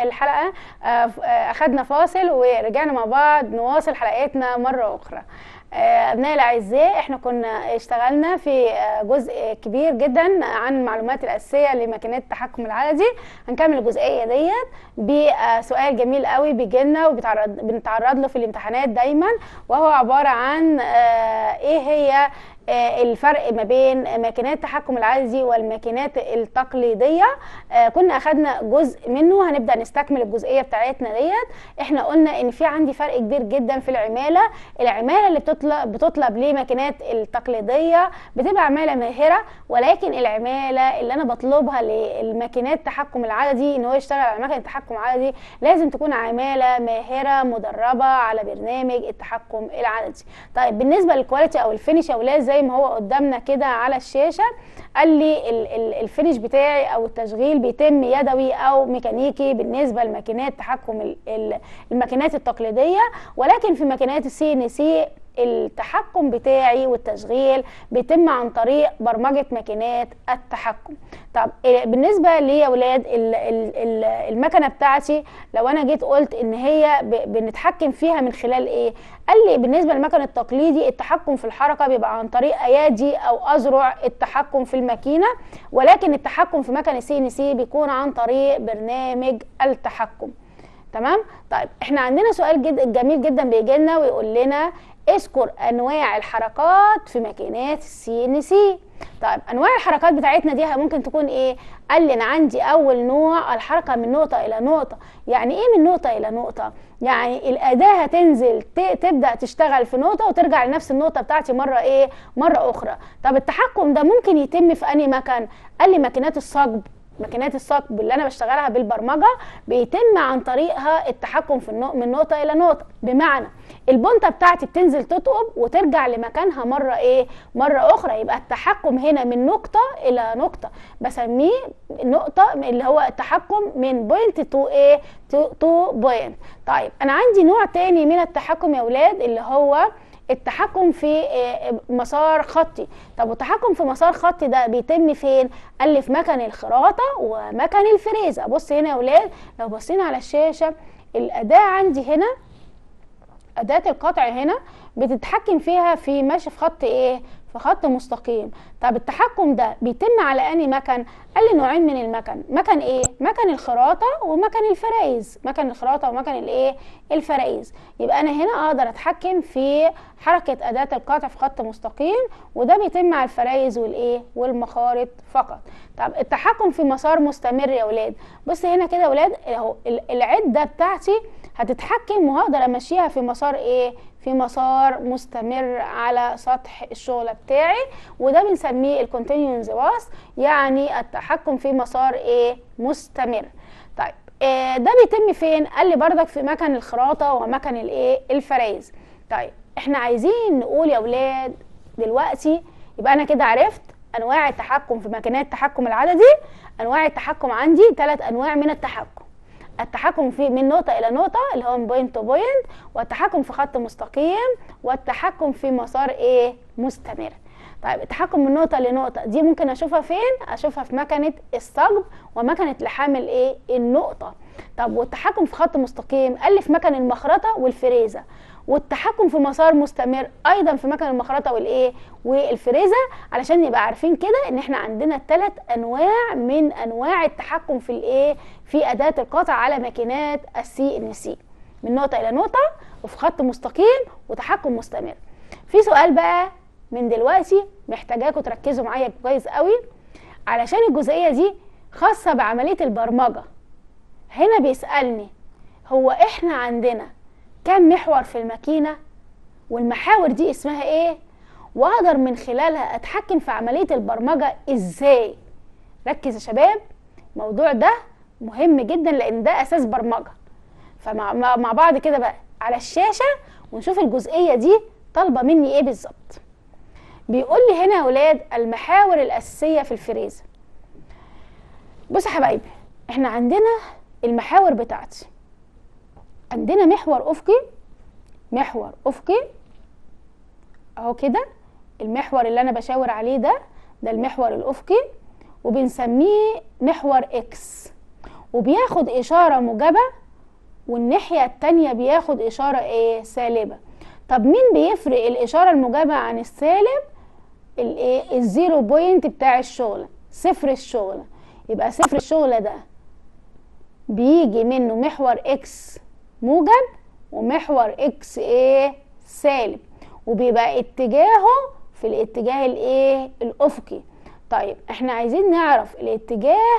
الحلقه. اخدنا فاصل ورجعنا مع بعض نواصل حلقاتنا مره اخرى. ابنائي الاعزاء، احنا كنا اشتغلنا في جزء كبير جدا عن المعلومات الاساسيه لماكينات التحكم العددي. هنكمل الجزئيه ديت بسؤال جميل قوي بيجيلنا وبنتعرض له في الامتحانات دايما، وهو عباره عن ايه هي الفرق ما بين ماكينات التحكم العددي والماكينات التقليديه. كنا اخدنا جزء منه، هنبدا نستكمل الجزئيه بتاعتنا ديت. احنا قلنا ان في عندي فرق كبير جدا في العماله اللي بتطلب لماكينات التقليديه بتبقى عماله ماهره، ولكن العماله اللي انا بطلبها للماكينات التحكم العددي ان هو يشتغل على ماكينه التحكم العددي لازم تكون عماله ماهره مدربه على برنامج التحكم العددي. طيب بالنسبه للكواليتي او الفينش يا اولاد، زي ما هو قدامنا كده على الشاشه، قال لي الفينش بتاعي او التشغيل بيتم يدوي او ميكانيكي بالنسبه لماكينات تحكم الماكينات التقليديه، ولكن في ماكينات السي ان سي التحكم بتاعي والتشغيل بيتم عن طريق برمجه ماكينات التحكم. طب بالنسبه لي يا ولاد المكنه بتاعتي، لو انا جيت قلت ان هي بنتحكم فيها من خلال ايه؟ قال لي بالنسبه للمكن التقليدي التحكم في الحركه بيبقى عن طريق ايادي او اذرع التحكم في الماكينه، ولكن التحكم في مكن السي ان سي بيكون عن طريق برنامج التحكم. تمام؟ طيب احنا عندنا سؤال جميل جدا بيجي لنا ويقول لنا اذكر انواع الحركات في ماكينات السي ان سي. طيب انواع الحركات بتاعتنا دي ممكن تكون ايه؟ قال لي انا عندي اول نوع الحركه من نقطه الى نقطه. يعني ايه من نقطه الى نقطه؟ يعني الاداه هتنزل تبدا تشتغل في نقطه وترجع لنفس النقطه بتاعتي مره اخرى. طب التحكم ده ممكن يتم في انهي مكان؟ قال لي ماكينات الصقب. ماكينات الصقب اللي انا بشتغلها بالبرمجه بيتم عن طريقها التحكم في من نقطه الى نقطه، بمعنى البنطه بتاعتي بتنزل تثقب وترجع لمكانها مره اخرى. يبقى التحكم هنا من نقطه الى نقطه، بسميه نقطه اللي هو التحكم من بوينت تو بوينت. طيب انا عندي نوع تاني من التحكم يا اولاد اللي هو التحكم في مسار خطي. طب والتحكم في مسار خطي ده بيتم فين؟ قال لي في مكن الخراطه ومكن الفريزه. بص هنا يا ولاد، لو بصينا على الشاشه الاداه عندي هنا، اداه القطع هنا بتتحكم فيها في ماشي في خط ايه؟ في خط مستقيم. طب التحكم ده بيتم على انهي مكن؟ قال لي نوعين من المكن. مكن ايه؟ مكن الخراطه ومكن الفرايز. مكن الخراطه ومكن الايه؟ الفرايز. يبقى انا هنا اقدر اتحكم في حركه اداه القطع في خط مستقيم، وده بيتم على الفرايز والايه؟ والمخارط فقط. طب التحكم في مسار مستمر يا ولاد، بص هنا كده يا ولاد اهو العده بتاعتي هتتحكم وهقدر امشيها في مسار ايه؟ في مسار مستمر على سطح الشغل بتاعي، وده بنسميه الكونتينيوس باث، يعني التحكم في مسار ايه؟ مستمر. طيب ده بيتم فين؟ قال لي بردك في مكن الخراطه ومكن الايه؟ الفرايز. طيب احنا عايزين نقول يا ولاد دلوقتي، يبقى انا كده عرفت انواع التحكم في ماكينات التحكم العددي. انواع التحكم عندي 3 انواع من التحكم: التحكم في من نقطة إلى نقطة اللي هو من بوينت تو بوينت، والتحكم في خط مستقيم، والتحكم في مسار ايه؟ مستمر. طيب التحكم من نقطة لنقطة دي ممكن اشوفها فين؟ اشوفها في مكنة الصقب ومكنة لحام الايه؟ النقطة. طب والتحكم في خط مستقيم قال لي في مكن المخرطة والفريزة، والتحكم في مسار مستمر ايضا في مكن المخرطه والايه؟ والفريزه، علشان نبقى عارفين كده ان احنا عندنا 3 انواع من انواع التحكم في الايه؟ في اداه القطع على ماكينات السي ان سي، من نقطه الى نقطه وفي خط مستقيم وتحكم مستمر. في سؤال بقى من دلوقتي محتاجاكم تركزوا معايا كويس قوي، علشان الجزئيه دي خاصه بعمليه البرمجه. هنا بيسالني هو احنا عندنا كم محور في الماكينة؟ والمحاور دي اسمها ايه؟ واقدر من خلالها اتحكم في عملية البرمجة ازاي؟ ركز يا شباب، الموضوع ده مهم جدا لان ده اساس برمجة. فمع بعض كده بقى على الشاشة ونشوف الجزئية دي طالبة مني ايه بالظبط. بيقول لي هنا يا ولاد المحاور الاساسية في الفريزة. بص يا حبايبي، احنا عندنا المحاور بتاعتي، عندنا محور افقي اهو كده، المحور اللي انا بشاور عليه ده المحور الافقي، وبنسميه محور اكس، وبياخد اشاره موجبه والناحيه التانيه بياخد اشاره ايه؟ سالبه. طب مين بيفرق الاشاره الموجبه عن السالب؟ الايه؟ الزيرو بوينت بتاع الشغله، صفر الشغله. يبقى صفر الشغله ده بيجي منه محور اكس موجب ومحور اكس ايه سالب، وبيبقى اتجاهه في الاتجاه الايه الافقي. طيب احنا عايزين نعرف الاتجاه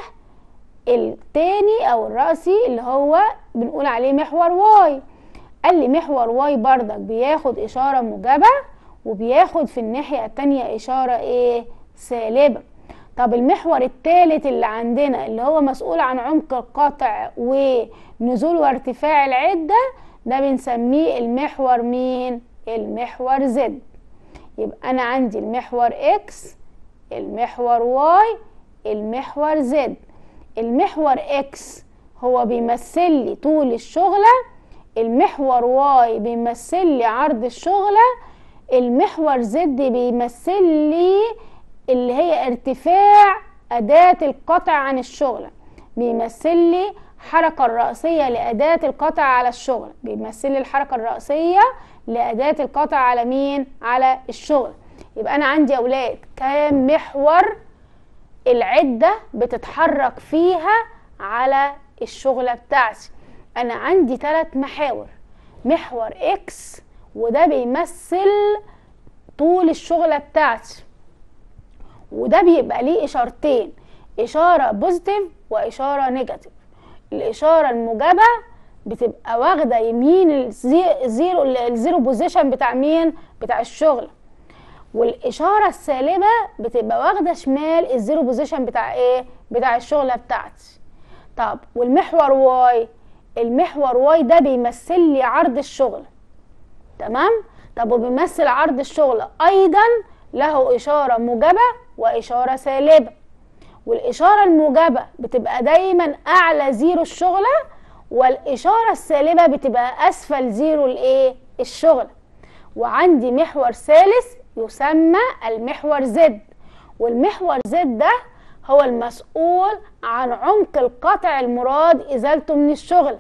التاني او الرأسي اللي هو بنقول عليه محور واي. قال لي محور واي بردك بياخد اشارة موجبة وبياخد في الناحية التانية اشارة ايه سالبة. طب المحور الثالث اللي عندنا اللي هو مسؤول عن عمق القطع ونزول وارتفاع العدة، ده بنسميه المحور مين؟ المحور زد. يبقى انا عندي المحور اكس، المحور واي، المحور زد. المحور اكس هو بيمثل لي طول الشغلة، المحور واي بيمثل لي عرض الشغلة، المحور زد بيمثل لي اللي هي ارتفاع أداة القطع عن الشغلة، بيمثل لي الحركة الرأسية لأداة القطع على الشغل، بيمثل لي الحركة الرأسية لأداة القطع على مين؟ على الشغل. يبقى أنا عندي يا أولاد كام محور العدة بتتحرك فيها على الشغلة بتاعتي؟ أنا عندي 3 محاور. محور إكس وده بيمثل طول الشغلة بتاعتي، وده بيبقى ليه إشارتين، إشارة بوزيتيف وإشارة نيجاتيف. الإشارة الموجبة بتبقى واخدة يمين الزيرو بوزيشن بتاع مين؟ بتاع الشغل. والإشارة السالبة بتبقى واخدة شمال الزيرو بوزيشن بتاع إيه؟ بتاع الشغلة بتاعتي. طب والمحور واي؟ المحور واي ده بيمثل لي عرض الشغل، تمام؟ طب وبيمثل عرض الشغل أيضا له إشارة موجبة وإشارة سالبة، والإشارة الموجبة بتبقى دايما أعلى زيرو الشغلة، والإشارة السالبة بتبقى أسفل زيرو الإيه؟ الشغلة. وعندي محور ثالث يسمى المحور زد، والمحور زد ده هو المسؤول عن عمق القطع المراد إزالته من الشغلة.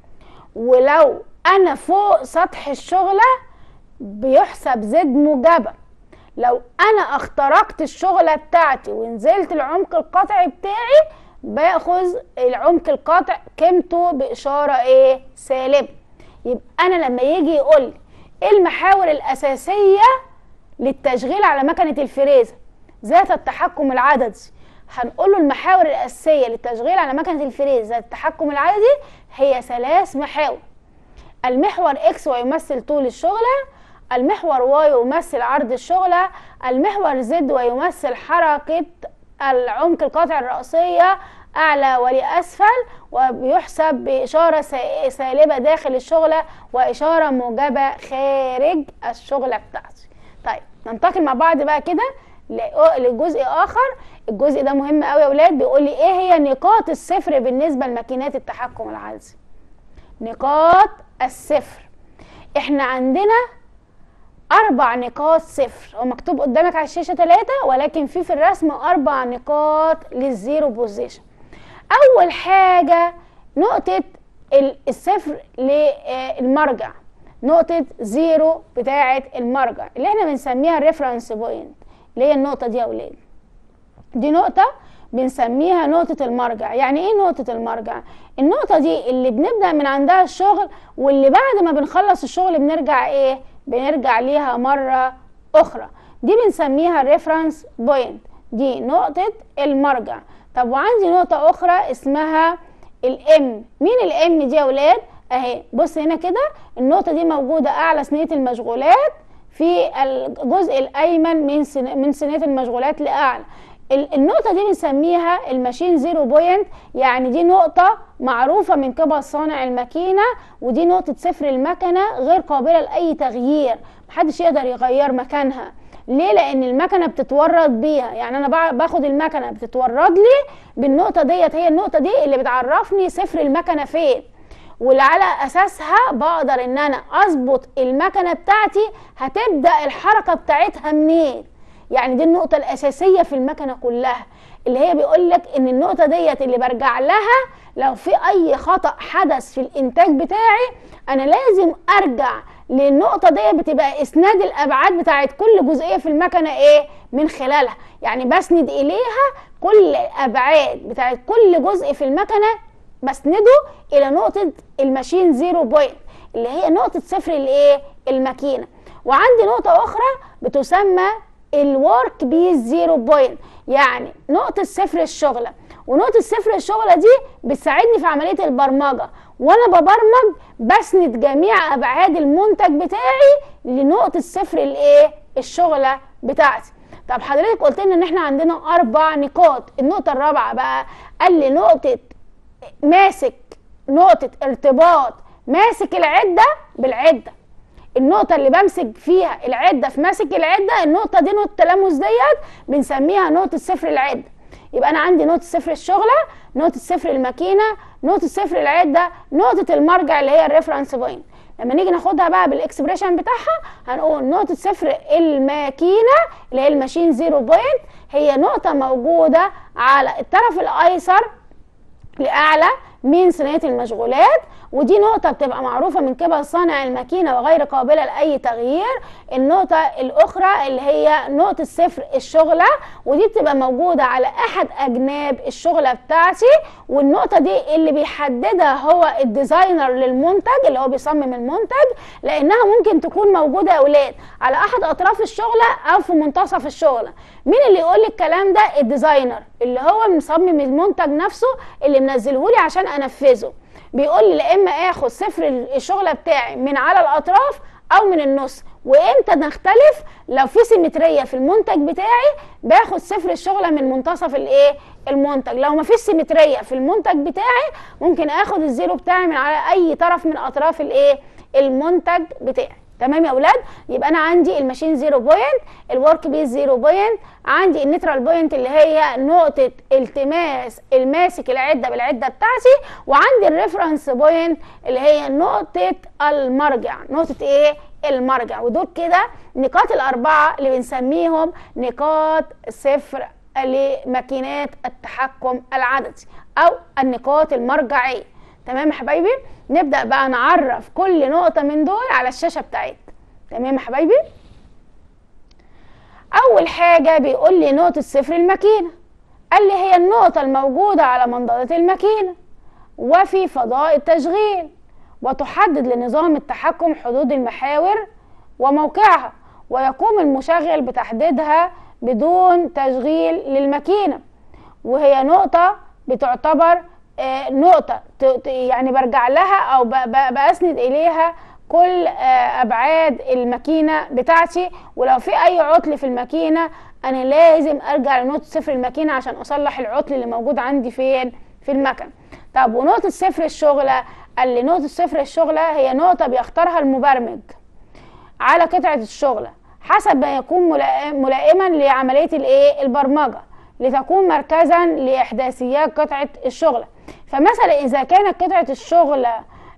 ولو أنا فوق سطح الشغلة بيحسب زد موجبة، لو أنا اخترقت الشغلة بتاعتي ونزلت العمق القطعي بتاعي باخذ العمق القطع قيمته بإشارة إيه؟ سالبة. يبقى أنا لما يجي يقول إيه المحاور الأساسية للتشغيل على مكنة الفريزة ذات التحكم العددي، هنقوله المحاور الأساسية للتشغيل على مكنة الفريزة ذات التحكم العددي هي 3 محاور. المحور إكس ويمثل طول الشغلة، المحور واي ويمثل عرض الشغلة، المحور زد ويمثل حركة العمق القطع الرأسية أعلى ولأسفل، وبيحسب بإشارة سالبة داخل الشغلة وإشارة موجبة خارج الشغلة بتاعتي. طيب ننتقل مع بعض بقى كده لجزء آخر. الجزء ده مهم قوي يا ولاد، بيقول لي إيه هي نقاط الصفر بالنسبة لماكينات التحكم العددي. نقاط الصفر، إحنا عندنا 4 نقاط صفر، هو مكتوب قدامك على الشاشة 3 ولكن في الرسم 4 نقاط للزيرو بوزيشن. أول حاجة نقطة الصفر للمرجع، نقطة زيرو بتاعة المرجع اللي احنا بنسميها الريفرنس بوينت، اللي هي النقطة دي يا ولاد. دي نقطة بنسميها نقطة المرجع. يعني ايه نقطة المرجع؟ النقطة دي اللي بنبدأ من عندها الشغل، واللي بعد ما بنخلص الشغل بنرجع ايه؟ بنرجع ليها مرة أخرى. دي بنسميها الريفرنس بوينت، دي نقطة المرجع. طب وعندي نقطة أخرى اسمها الام. مين الام دي يا ولاد؟ اهي بص هنا كده، النقطة دي موجودة أعلى صينية المشغولات في الجزء الأيمن من صينية المشغولات لأعلى. النقطة دي بنسميها الماشين زيرو بوينت، يعني دي نقطة معروفة من قبل صانع الماكينة، ودي نقطة صفر المكنة غير قابلة لأي تغيير، محدش يقدر يغير مكانها. ليه؟ لأن المكنة بتتورد بيها، يعني أنا باخد المكنة بتتورد لي بالنقطة ديت، هي النقطة دي اللي بتعرفني صفر المكنة فين، واللي على أساسها بقدر إن أنا أظبط المكنة بتاعتي هتبدأ الحركة بتاعتها منين. يعني دي النقطة الأساسية في المكنة كلها، اللي هي بيقولك إن النقطة ديت اللي برجع لها لو في أي خطأ حدث في الإنتاج بتاعي، أنا لازم أرجع للنقطه دي بتبقى اسناد الابعاد بتاعت كل جزئيه في المكنه ايه من خلالها، يعني بسند اليها كل الابعاد بتاعت كل جزء في المكنه، بسنده الى نقطه الماشين زيرو بوينت اللي هي نقطه صفر الايه الماكينه. وعندي نقطه اخرى بتسمى الورك بيس زيرو بوينت، يعني نقطه صفر الشغله. ونقطه صفر الشغله دي بتساعدني في عمليه البرمجه، وانا ببرمج بسند جميع ابعاد المنتج بتاعي لنقطه صفر الايه الشغله بتاعتي. طب حضرتك قلت لنا ان احنا عندنا 4 نقاط، النقطه الرابعه بقى قال لي نقطه نقطه ارتباط ماسك العده بالعده. النقطة اللي بمسك فيها العدة في ماسك العدة، النقطة دي نقطة تلامس ديت بنسميها نقطة صفر العدة. يبقى أنا عندي نقطة صفر الشغلة، نقطة صفر الماكينة، نقطة صفر العدة، نقطة المرجع اللي هي الريفرنس بوينت. لما نيجي ناخدها بقى بالاكسبريشن بتاعها هنقول نقطة صفر الماكينة اللي هي الماشين زيرو بوينت هي نقطة موجودة على الطرف الأيسر لأعلى من صينية المشغولات، ودي نقطة بتبقى معروفة من قبل صانع الماكينة وغير قابلة لأي تغيير. النقطة الأخرى اللي هي نقطة صفر الشغلة، ودي بتبقى موجودة على أحد أجناب الشغلة بتاعتي، والنقطة دي اللي بيحددها هو الديزاينر للمنتج اللي هو بيصمم المنتج، لأنها ممكن تكون موجودة يا أولاد على أحد أطراف الشغلة أو في منتصف الشغلة. مين اللي يقول لي الكلام ده؟ الديزاينر اللي هو مصمم المنتج نفسه اللي منزلهولي عشان أنفذه. بيقول لي لا اما اخد صفر الشغله بتاعي من على الاطراف او من النص. وامتى نختلف؟ لو في سيمتريه في المنتج بتاعي باخد صفر الشغله من منتصف الايه المنتج. لو ما فيش سيمتريه في المنتج بتاعي ممكن اخد الزيرو بتاعي من على اي طرف من اطراف الايه المنتج بتاعي. تمام يا اولاد؟ يبقى انا عندي الماشين زيرو بوينت، الورك بيس زيرو بوينت، عندي النيترال بوينت اللي هي نقطه التماس الماسك العده بالعده بتاعتي، وعندي الريفرنس بوينت اللي هي نقطه المرجع. نقطه ايه؟ المرجع. ودول كده نقاط الاربعه اللي بنسميهم نقاط صفر لماكينات التحكم العددي او النقاط المرجعيه. تمام يا حبايبي؟ نبدأ بقى نعرف كل نقطة من دول على الشاشة بتاعتنا. تمام يا حبايبي؟ أول حاجة بيقول لي نقطة صفر الماكينة، قال لي هي النقطة الموجودة على منضدة الماكينة وفي فضاء التشغيل، وتحدد لنظام التحكم حدود المحاور وموقعها، ويقوم المشغل بتحديدها بدون تشغيل للماكينة. وهي نقطة بتعتبر نقطة يعني برجع لها أو بأسند إليها كل أبعاد الماكينة بتاعتي، ولو في أي عطل في الماكينة أنا لازم أرجع لنقطة صفر الماكينة عشان أصلح العطل اللي موجود عندي فين؟ في المكن. طب ونقطة صفر الشغلة؟ قال لي نقطة صفر الشغلة هي نقطة بيختارها المبرمج على قطعة الشغلة حسب ما يكون ملائما لعملية الإيه؟ البرمجة، لتكون مركزا لإحداثيات قطعة الشغلة. فمثلا إذا كانت قطعة الشغلة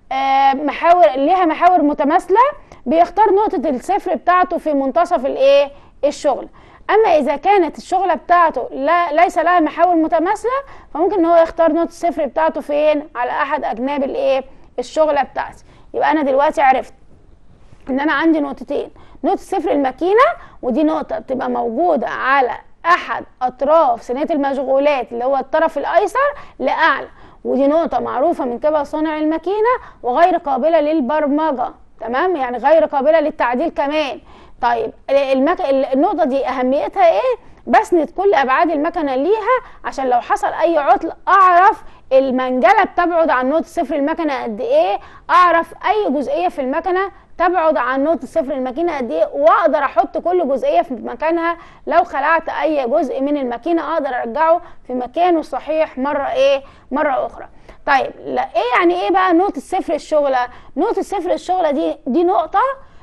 لها محاور متماثلة بيختار نقطة الصفر بتاعته في منتصف الإيه؟ الشغل. أما إذا كانت الشغلة بتاعته ليس لها محاور متماثلة فممكن إن هو يختار نقطة الصفر بتاعته فين؟ على أحد أجناب الإيه؟ الشغلة بتاعتي. يبقى أنا دلوقتي عرفت إن أنا عندي نقطتين، نقطة صفر الماكينة ودي نقطة بتبقى موجودة على أحد أطراف صينية المشغولات اللي هو الطرف الأيسر لأعلى، ودي نقطة معروفة من قبل صانع الماكينة وغير قابلة للبرمجة. تمام؟ يعني غير قابلة للتعديل كمان. طيب النقطة دي أهميتها إيه؟ بسند كل أبعاد المكنة ليها عشان لو حصل أي عطل أعرف المنجلة بتبعد عن نقطة صفر المكنة قد إيه، أعرف أي جزئية في المكنة تبعد عن نقطة صفر الماكينة قد ايه، واقدر احط كل جزئية في مكانها. لو خلعت اي جزء من الماكينة اقدر ارجعه في مكانه الصحيح مرة اخرى. طيب ايه يعني ايه بقى نقطة صفر الشغلة؟ نقطة صفر الشغلة دي نقطة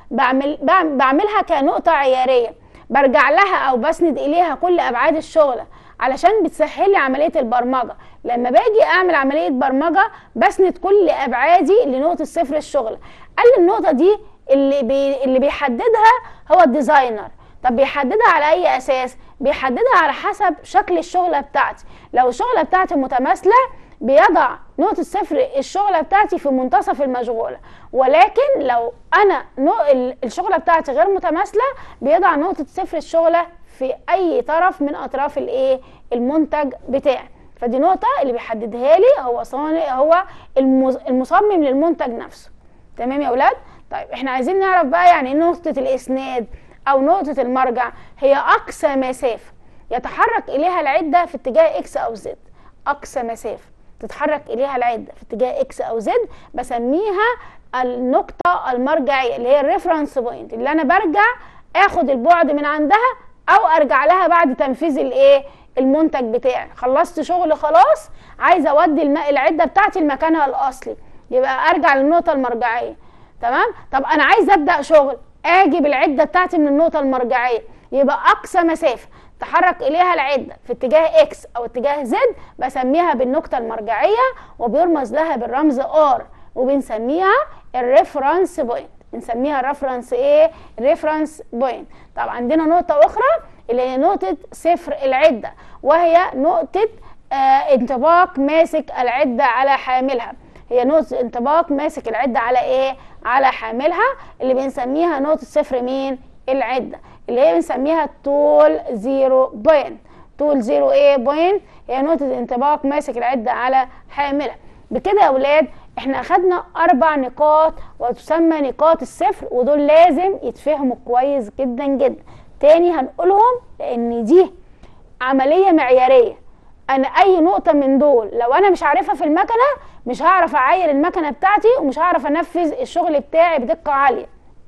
بعملها كنقطة عيارية، برجع لها او بسند اليها كل ابعاد الشغلة علشان بتسهل لي عملية البرمجة. لما باجي اعمل عملية برمجة بسند كل ابعادي لنقطة صفر الشغلة. قال لي النقطة دي اللي بيحددها هو الديزاينر. طب بيحددها على اي اساس؟ بيحددها على حسب شكل الشغلة بتاعتي. لو الشغلة بتاعتي متماثلة بيضع نقطة صفر الشغلة بتاعتي في منتصف المشغولة، ولكن لو أنا الشغلة بتاعتي غير متماثلة بيضع نقطة صفر الشغلة في أي طرف من أطراف المنتج بتاعي. فدي نقطة اللي بيحددها لي هو المصمم للمنتج نفسه. تمام يا أولاد؟ طيب احنا عايزين نعرف بقى يعني ايه نقطة الإسناد أو نقطة المرجع. هي أقصى مسافة يتحرك إليها العدة في اتجاه إكس أو زد. أقصى مسافة تتحرك إليها العدة في اتجاه إكس أو زد بسميها النقطة المرجعية، اللي هي الريفرنس بوينت، اللي أنا برجع آخد البعد من عندها أو أرجع لها بعد تنفيذ المنتج بتاعي. خلصت شغل خلاص، عايزة أودي العدة بتاعتي لمكانها الأصلي، يبقى أرجع للنقطة المرجعية. تمام؟ طب أنا عايزة أبدأ شغل، أجيب العدة بتاعتي من النقطة المرجعية، يبقى أقصى مسافة تحرك إليها العدة في اتجاه إكس أو اتجاه زد بسميها بالنقطة المرجعية، وبيرمز لها بالرمز R، وبنسميها الريفرنس بوينت. بنسميها الريفرنس الريفرنس بوينت. طب عندنا نقطة أخرى اللي هي نقطة صفر العدة، وهي نقطة انطباق ماسك العدة على حاملها. هي نقطة انطباق ماسك العدة على على حاملها، اللي بنسميها نقطة صفر العدة، اللي هي بنسميها طول زيرو بوينت. طول زيرو بوينت هي نقطة انطباق ماسك العدة على حاملها. بكده يا أولاد احنا أخدنا 4 نقاط وتسمى نقاط الصفر، ودول لازم يتفهموا كويس جدا جدا. تاني هنقولهم لأن دي عملية معيارية. أنا أي نقطة من دول لو أنا مش عارفها في المكنة مش هعرف أعاير المكنة بتاعتي ومش هعرف أنفذ الشغل بتاعي بدقة عالية.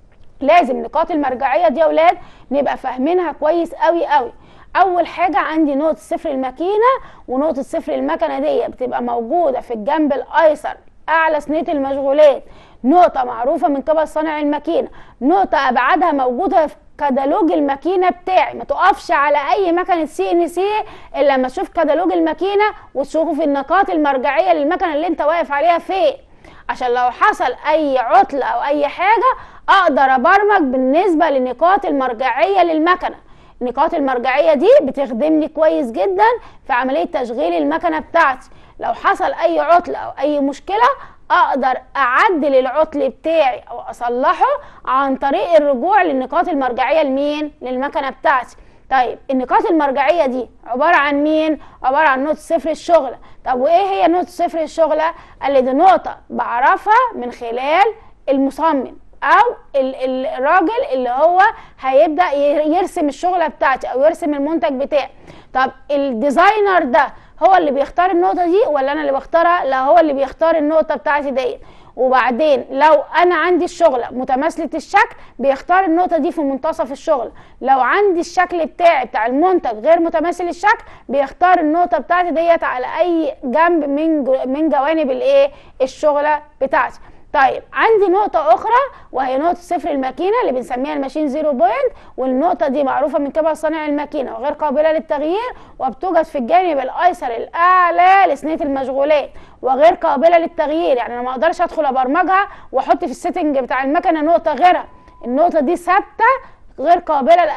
لازم نقاط المرجعية دي يا أولاد نبقى فاهمينها كويس قوي قوي. أول حاجة عندي نقطة صفر الماكينة، ونقطة صفر المكنة دي بتبقى موجودة في الجنب الأيسر أعلى صينية المشغولات، نقطة معروفة من قبل صانع الماكينة، نقطة أبعادها موجودة في كتالوج الماكينة بتاعي. ما تقفش على أي مكنة CNC إلا لما تشوف كتالوج الماكينة وتشوف النقاط المرجعية للمكنة اللي أنت واقف عليها فين، عشان لو حصل أي عطلة أو أي حاجة أقدر أبرمج بالنسبة للنقاط المرجعية للمكنة. النقاط المرجعية دي بتخدمني كويس جدا في عملية تشغيل المكنة بتاعتي. لو حصل أي عطلة أو أي مشكلة أقدر أعدل العطل بتاعي أو أصلحه عن طريق الرجوع للنقاط المرجعية للمكنة بتاعتي. طيب النقاط المرجعية دي عبارة عن عبارة عن نقطة صفر الشغلة. طب وإيه هي نقطة صفر الشغلة؟ قال لي دي نقطة بعرفها من خلال المصمم او الراجل اللي هو هيبدأ يرسم الشغلة بتاعتي او يرسم المنتج بتاعي. طب الديزاينر ده هو اللي بيختار النقطة دي ولا انا اللي بختارها؟ لا، هو اللي بيختار النقطة بتاعتي ديت. وبعدين لو انا عندي الشغلة متماثلة الشكل بيختار النقطة دي في منتصف الشغل. لو عندي الشكل بتاع المنتج غير متماثل الشكل بيختار النقطة بتاعتي ديت على اي جنب من جوانب الشغلة بتاعتي. طيب عندي نقطة أخرى وهي نقطة صفر الماكينة اللي بنسميها الماشين زيرو بوينت، والنقطة دي معروفة من قبل صانع الماكينة وغير قابلة للتغيير، وبتوجد في الجانب الأيسر الأعلى لصينية المشغولات وغير قابلة للتغيير. يعني أنا ما أقدرش أدخل أبرمجها وأحط في السيتنج بتاع المكنة نقطة غيرها. النقطة دي ثابتة غير قابلة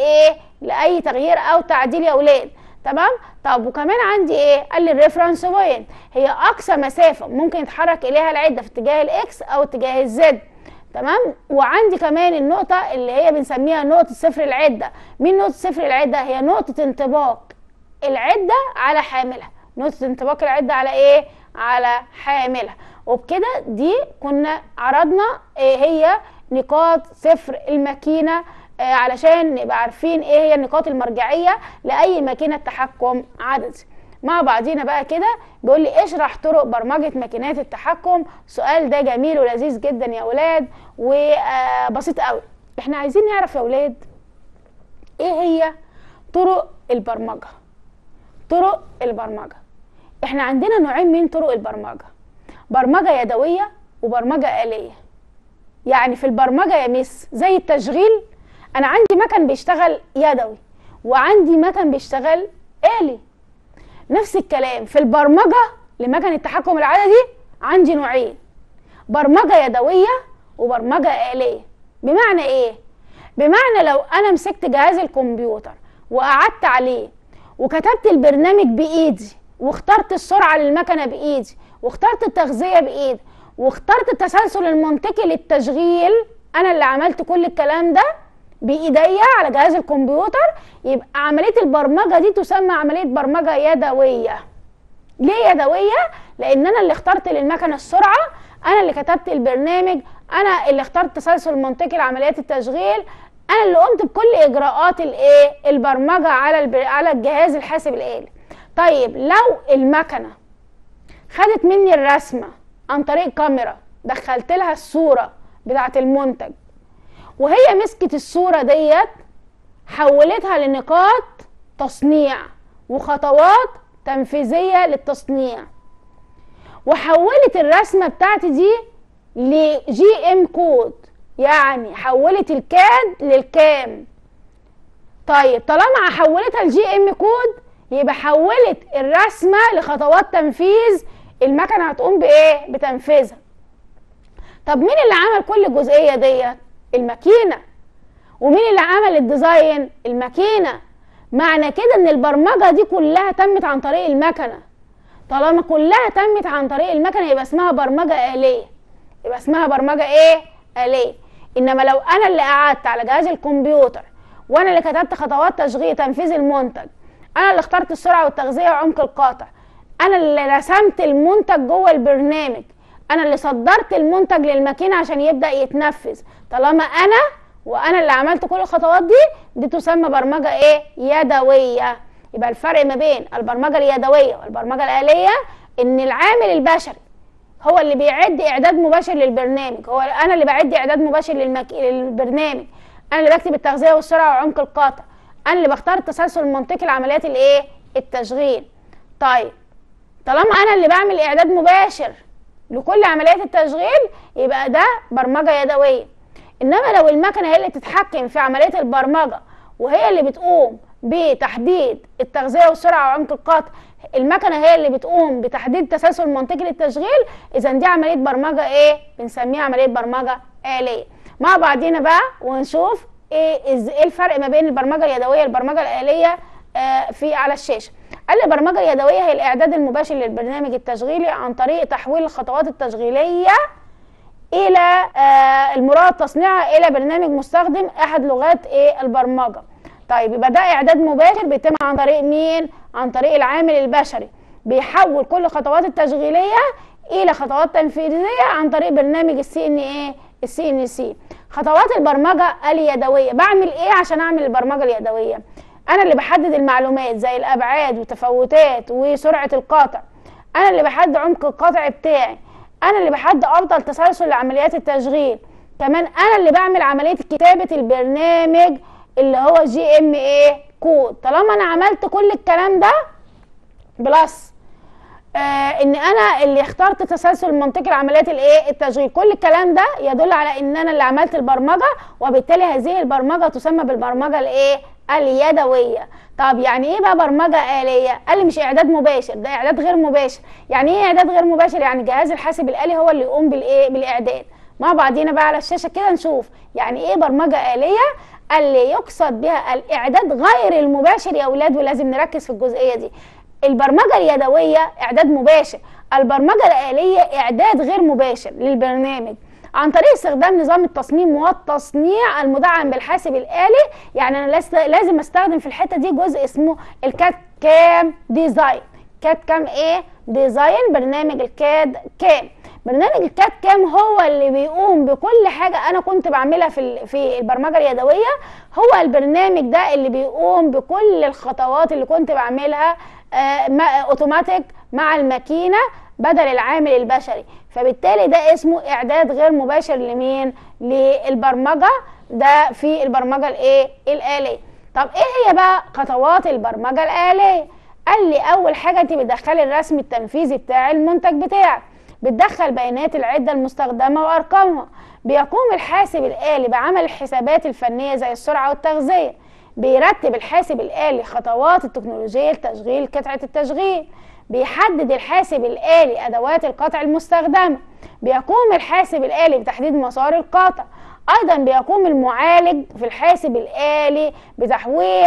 لأي تغيير أو تعديل يا أولاد. تمام؟ طب وكمان عندي قال لي الريفرنس بوينت هي اقصى مسافه ممكن يتحرك اليها العده في اتجاه الاكس او اتجاه الزد. تمام؟ وعندي كمان النقطه اللي هي بنسميها نقطه صفر العده. مين نقطه صفر العده؟ هي نقطه انطباق العده على حاملها. نقطه انطباق العده على على حاملها. وبكده دي كنا عرضنا هي نقاط صفر الماكينه علشان نبقى عارفين ايه هي النقاط المرجعيه لاي ماكينه تحكم عدسي. مع بعضينا بقى كده بيقول لي اشرح طرق برمجه ماكينات التحكم. السؤال ده جميل ولذيذ جدا يا اولاد وبسيط قوي. احنا عايزين نعرف يا اولاد ايه هي طرق البرمجه. طرق البرمجه احنا عندنا نوعين من طرق البرمجه، برمجه يدويه وبرمجه آلية. يعني في البرمجه يا مس زي التشغيل انا عندي مكن بيشتغل يدوي وعندي مكن بيشتغل آلي. نفس الكلام في البرمجة لمكن التحكم العددي عندي نوعين، برمجة يدوية وبرمجة آلية. بمعنى ايه؟ بمعنى لو انا مسكت جهاز الكمبيوتر وقعدت عليه وكتبت البرنامج بايدي واخترت السرعه للمكنه بايدي، واخترت التغذيه بايدي، واخترت التسلسل المنطقي للتشغيل، انا اللي عملت كل الكلام ده بايديا على جهاز الكمبيوتر، يبقى عمليه البرمجه دي تسمى عمليه برمجه يدويه. ليه يدويه؟ لان انا اللي اخترت للمكنه السرعه، انا اللي كتبت البرنامج، انا اللي اخترت تسلسل منطقي لعمليات التشغيل، انا اللي قمت بكل اجراءات البرمجه على الجهاز الحاسب الآلي. طيب لو المكنه خدت مني الرسمه عن طريق كاميرا، دخلت لها الصوره بتاعه المنتج، وهي مسكت الصوره ديت حولتها لنقاط تصنيع وخطوات تنفيذيه للتصنيع، وحولت الرسمه بتاعتي دي لجي ام كود، يعني حولت الكاد للكام. طيب طالما حولتها لجي ام كود، يبقى حولت الرسمه لخطوات تنفيذ المكنه هتقوم بايه؟ بتنفيذها. طب مين اللي عمل كل الجزئيه ديت؟ الماكينه. ومين اللي عمل الديزاين؟ الماكينه. معنى كده ان البرمجه دي كلها تمت عن طريق المكنه. طالما كلها تمت عن طريق المكنه يبقى اسمها برمجه آلية. يبقى اسمها برمجه ايه؟ آلية. انما لو انا اللي قعدت على جهاز الكمبيوتر وانا اللي كتبت خطوات تشغيل تنفيذ المنتج، انا اللي اخترت السرعه والتغذيه وعمق القاطع، انا اللي رسمت المنتج جوه البرنامج، انا اللي صدرت المنتج للماكينه عشان يبدا يتنفذ، طالما انا اللي عملت كل الخطوات دي تسمى برمجه ايه؟ يدويه. يبقى الفرق ما بين البرمجه اليدويه والبرمجه الآلية ان العامل البشري هو اللي بيعد اعداد مباشر للبرنامج، هو انا اللي بعد اعداد مباشر للبرنامج، انا اللي بكتب التغذيه والسرعه وعمق القاطع، انا اللي بختار التسلسل المنطقي لعمليات الايه؟ التشغيل. طيب طالما انا اللي بعمل اعداد مباشر لكل عمليات التشغيل يبقى ده برمجه يدويه. انما لو المكنه هي اللي تتحكم في عمليه البرمجه وهي اللي بتقوم بتحديد التغذيه والسرعه وعمق القاطع، المكنه هي اللي بتقوم بتحديد تسلسل منطقي للتشغيل، اذا دي عمليه برمجه ايه؟ بنسميها عمليه برمجه آلية. مع بعضينا بقى ونشوف ايه الفرق ما بين البرمجه اليدويه والبرمجه الآلية على الشاشه. قال لي البرمجه اليدويه هي الاعداد المباشر للبرنامج التشغيلي عن طريق تحويل الخطوات التشغيليه الى المراد تصنيعها الى برنامج مستخدم احد لغات البرمجه. طيب يبقى ده اعداد مباشر بيتم عن طريق مين؟ عن طريق العامل البشري، بيحول كل الخطوات التشغيليه الى خطوات تنفيذيه عن طريق برنامج السي ان سي. خطوات البرمجه اليدويه، بعمل ايه عشان اعمل البرمجه اليدويه؟ انا اللي بحدد المعلومات زي الابعاد وتفاوتات وسرعه القاطع، انا اللي بحدد عمق القاطع بتاعي، انا اللي بحدد افضل تسلسل لعمليات التشغيل، كمان انا اللي بعمل عمليه كتابه البرنامج اللي هو جي ام كود. طالما انا عملت كل الكلام ده بلس ان انا اللي اخترت تسلسل المنطقي لعمليات التشغيل، كل الكلام ده يدل على ان انا اللي عملت البرمجه، وبالتالي هذه البرمجه تسمى بالبرمجه اليدويه. طب يعني ايه بقى برمجه آلية؟ قال لي مش اعداد مباشر، ده اعداد غير مباشر. يعني ايه اعداد غير مباشر؟ يعني الجهاز الحاسب الآلي هو اللي يقوم بالاعداد. مع بعضينا بقى على الشاشه كده نشوف يعني ايه برمجه آلية. قال لي يقصد بها الاعداد غير المباشر يا اولاد، ولازم نركز في الجزئيه دي. البرمجه اليدويه اعداد مباشر، البرمجه الآلية اعداد غير مباشر للبرنامج عن طريق استخدام نظام التصميم والتصنيع المدعم بالحاسب الآلي. يعني انا لازم استخدم في الحته دي جزء اسمه الكاد كام ديزاين. كاد كام ديزاين، برنامج الكاد كام. برنامج الكاد كام هو اللي بيقوم بكل حاجه انا كنت بعملها في البرمجه اليدويه، هو البرنامج ده اللي بيقوم بكل الخطوات اللي كنت بعملها اوتوماتيك مع الماكينه بدل العامل البشري. فبالتالي ده اسمه اعداد غير مباشر لمين؟ للبرمجه، ده في البرمجه الآلية. طب ايه هي بقى خطوات البرمجه الآلية؟ قال لي اول حاجه انت بتدخلي الرسم التنفيذي بتاع المنتج بتاعك، بتدخل بيانات العده المستخدمه وارقامها، بيقوم الحاسب الآلي بعمل الحسابات الفنيه زي السرعه والتغذيه، بيرتب الحاسب الآلي خطوات التكنولوجيه لتشغيل قطعه التشغيل، بيحدد الحاسب الآلي ادوات القطع المستخدمه، بيقوم الحاسب الآلي بتحديد مسار القاطع، ايضا بيقوم المعالج في الحاسب الآلي بتحويل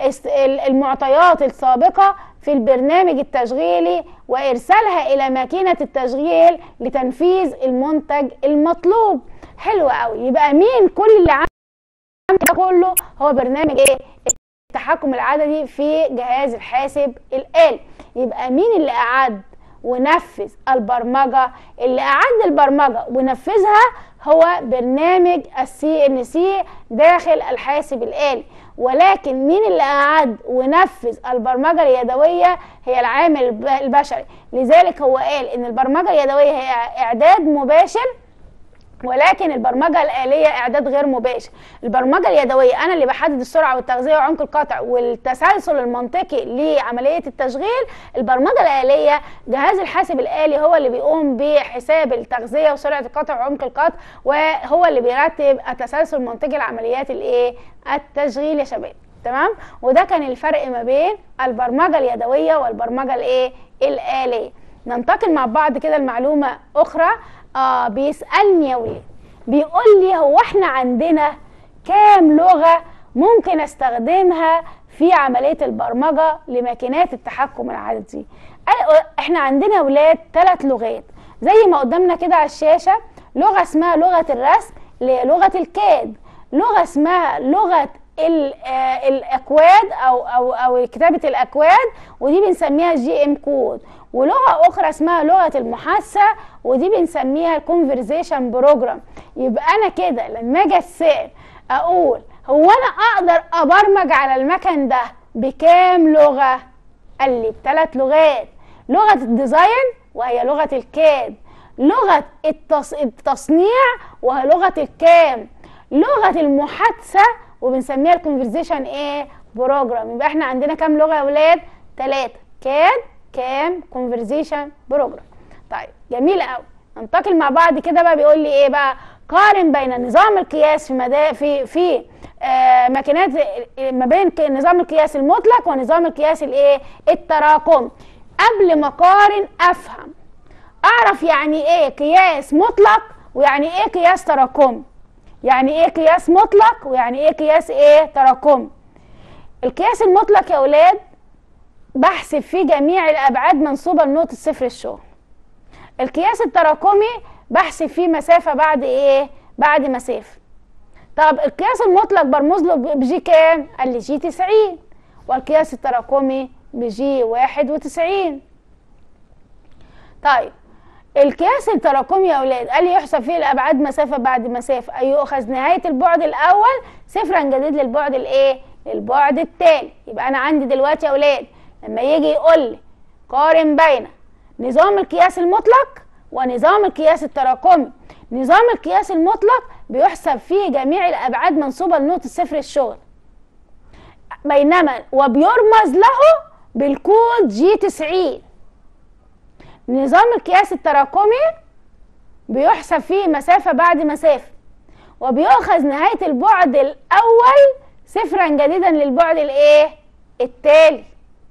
المعطيات السابقة في البرنامج التشغيلي وإرسالها إلى ماكينة التشغيل لتنفيذ المنتج المطلوب. حلو قوي. يبقى مين كل اللي عمل ده كله؟ هو برنامج ايه؟ التحكم العددي في جهاز الحاسب الآلي. يبقى مين اللي أعد ونفذ البرمجة؟ اللي أعد البرمجة ونفذها هو برنامج CNC داخل الحاسب الآلي. ولكن مين اللي أعد ونفذ البرمجة اليدوية؟ هي العامل البشري. لذلك هو قال إن البرمجة اليدوية هي إعداد مباشر، ولكن البرمجة الآلية إعداد غير مباشر. البرمجة اليدوية أنا اللي بحدد السرعة والتغذية وعمق القطع والتسلسل المنطقي لعملية التشغيل. البرمجة الآلية جهاز الحاسب الآلي هو اللي بيقوم بحساب التغذية وسرعة القطع وعمق القطع، وهو اللي بيرتب التسلسل المنطقي لعمليات التشغيل يا شباب. تمام؟ وده كان الفرق ما بين البرمجة اليدوية والبرمجة الآلية. ننتقل مع بعض كده لمعلومة أخرى. بيسألني يا ولاد، بيقول لي هو احنا عندنا كام لغة ممكن استخدمها في عملية البرمجة لماكينات التحكم العددي؟ احنا عندنا يا ولاد 3 لغات زي ما قدامنا كده على الشاشة. لغة اسمها لغة الرسم اللي هي لغة الكاد، لغة اسمها لغة الاكواد او كتابة الاكواد ودي بنسميها GM كود، ولغة اخرى اسمها لغة المحادثة ودي بنسميها الكونفرزيشن بروجرام. يبقى انا كده لما اجي اسال اقول هو انا اقدر ابرمج على المكن ده بكام لغة؟ قال لي ب3 لغات. لغة الديزاين وهي لغة الكاد، لغة التصنيع وهي لغة الكام، لغة المحادثة وبنسميها الكونفرزيشن بروجرام. يبقى احنا عندنا كام لغة يا ولاد؟ 3: كاد، كام، كونفرزيشن، بروجرام. طيب جميل قوي. ننتقل مع بعض كده بقى. بيقول لي ايه بقى؟ قارن بين نظام القياس في ماكينات ما بين نظام القياس المطلق ونظام القياس التراكمي. قبل ما اقارن افهم اعرف يعني ايه قياس مطلق ويعني ايه قياس تراكمي. يعني ايه قياس مطلق ويعني ايه قياس تراكمي؟ القياس المطلق يا ولاد بحسب فيه جميع الابعاد منسوبه لنقطه صفر الشغل. القياس التراكمي بحسب فيه مسافه بعد مسافه. طب القياس المطلق برمز له بجي كام؟ قال لي جي 90، والقياس التراكمي بجي 91. طيب القياس التراكمي يا اولاد قال لي يحسب فيه الابعاد مسافه بعد مسافه، اي يؤخذ نهايه البعد الاول صفرا جديد للبعد للبعد التالي. يبقى انا عندي دلوقتي يا اولاد لما يجي يقول لي قارن بين نظام القياس المطلق ونظام القياس التراكمي، نظام القياس المطلق بيحسب فيه جميع الابعاد منسوبه لنقطه صفر الشغل، بينما وبيرمز له بالكود جي 90. نظام القياس التراكمي بيحسب فيه مسافه بعد مسافه وبيؤخذ نهايه البعد الاول صفرا جديدا للبعد التالي.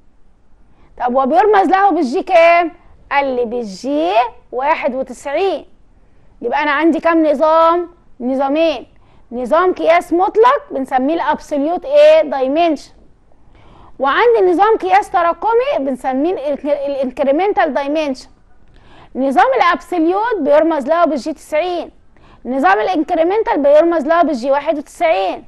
طب وبيرمز له بالجي كام؟ قال لي بالجي 91. يبقى انا عندي كام نظام؟ نظامين. نظام قياس مطلق بنسميه الابسوليوت دايمنشن، وعندي نظام قياس تراكمي بنسميه الانكريمنتال دايمنشن. نظام الابسوليوت بيرمز له بالجي 90، نظام الانكريمنتال بيرمز له بالجي 91.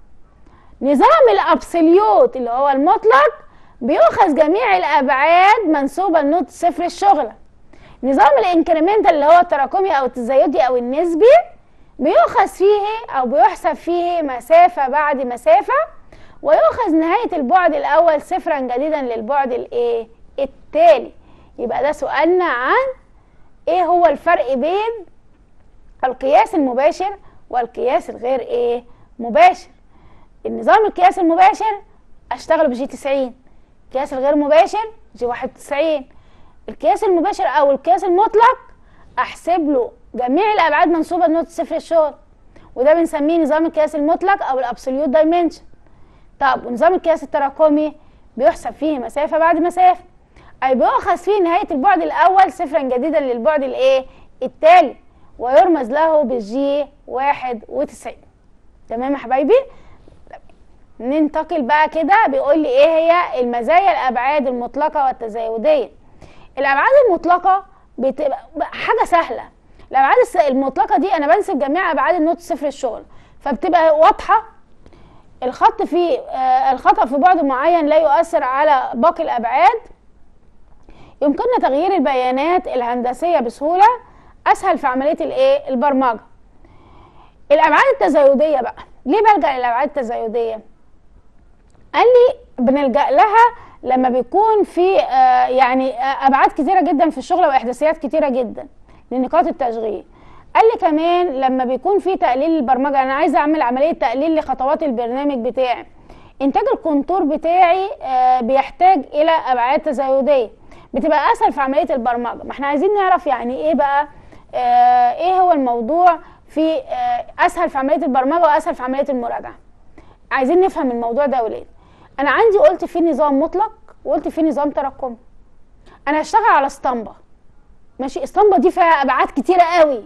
نظام الابسوليوت اللي هو المطلق بيؤخذ جميع الابعاد منسوبه لنقطه صفر الشغله. نظام الانكريمنتال اللي هو التراكمي او التزايدي او النسبي بيؤخذ فيه او بيحسب فيه مسافه بعد مسافه ويؤخذ نهايه البعد الاول صفرا جديدا للبعد التالي. يبقى ده سؤالنا عن ايه هو الفرق بين القياس المباشر والقياس الغير مباشر. النظام القياس المباشر اشتغل بجي 90، القياس الغير مباشر جي 91. القياس المباشر او القياس المطلق احسب له جميع الابعاد منسوبه لنقطه صفر الشغل، وده بنسميه نظام القياس المطلق او الابسوليوت دايمنشن. طب ونظام القياس التراكمي بيحسب فيه مسافه بعد مسافه، اي بيؤخذ فيه نهايه البعد الاول صفرا جديدا للبعد التالي ويرمز له بالجي 91. تمام يا حبايبي؟ ننتقل بقى كده، بيقول لي ايه هي المزايا الابعاد المطلقه والتزايديه. الابعاد المطلقه بتبقى حاجه سهله. الابعاد المطلقه دي انا بنسب جميع ابعاد النقطه صفر الشغل، فبتبقى واضحه. الخطأ في بعد معين لا يؤثر على باقي الابعاد. يمكننا تغيير البيانات الهندسيه بسهوله، اسهل في عمليه البرمجه. الابعاد التزايديه بقى، ليه بلجأ للابعاد التزايديه؟ قال لي بنلجأ لها لما بيكون في يعني ابعاد كتيره جدا في الشغل واحداثيات كتيره جدا لنقاط التشغيل. قال لي كمان لما بيكون في تقليل البرمجه، انا عايزه اعمل عمليه تقليل لخطوات البرنامج بتاعي. انتاج الكونتور بتاعي بيحتاج الى ابعاد تزايديه، بتبقى اسهل في عمليه البرمجه. ما احنا عايزين نعرف يعني ايه بقى، ايه هو الموضوع في اسهل في عمليه البرمجه واسهل في عمليه المراجعه. عايزين نفهم الموضوع ده يا ولاد. انا عندي قلت في نظام مطلق وقلت في نظام تراكمي. انا هشتغل على اسطمبه، ماشي. اسطمبه دي فيها ابعاد كتيره قوي،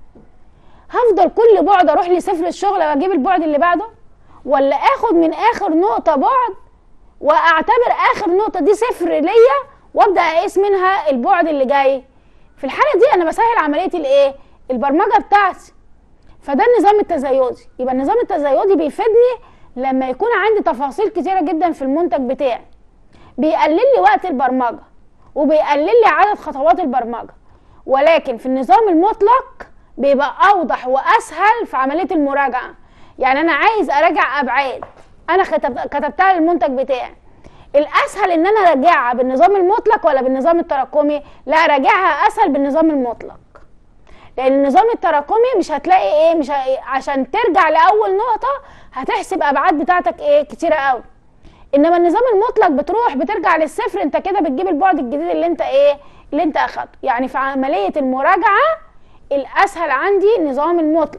هفضل كل بعد اروح لصفر الشغل واجيب البعد اللي بعده، ولا اخد من اخر نقطه بعد واعتبر اخر نقطه دي صفر ليا وابدا اقيس منها البعد اللي جاي؟ في الحاله دي انا بسهل عمليه البرمجه بتاعتي. فده النظام التزايدي. يبقى النظام التزايدي بيفيدني لما يكون عندي تفاصيل كتيره جدا في المنتج بتاعي، بيقلل لي وقت البرمجه وبيقلل لي عدد خطوات البرمجه. ولكن في النظام المطلق بيبقى اوضح واسهل في عمليه المراجعه. يعني انا عايز اراجع ابعاد انا كتبتها للمنتج بتاعي، الاسهل ان انا اراجعها بالنظام المطلق ولا بالنظام التراكمي؟ لا، اراجعها اسهل بالنظام المطلق، لان النظام التراكمي مش هتلاقي عشان ترجع لاول نقطه هتحسب ابعاد بتاعتك كتيره قوي. انما النظام المطلق بتروح بترجع للصفر، انت كده بتجيب البعد الجديد اللي انت اخدته. يعني في عمليه المراجعه الاسهل عندي نظام المطلق،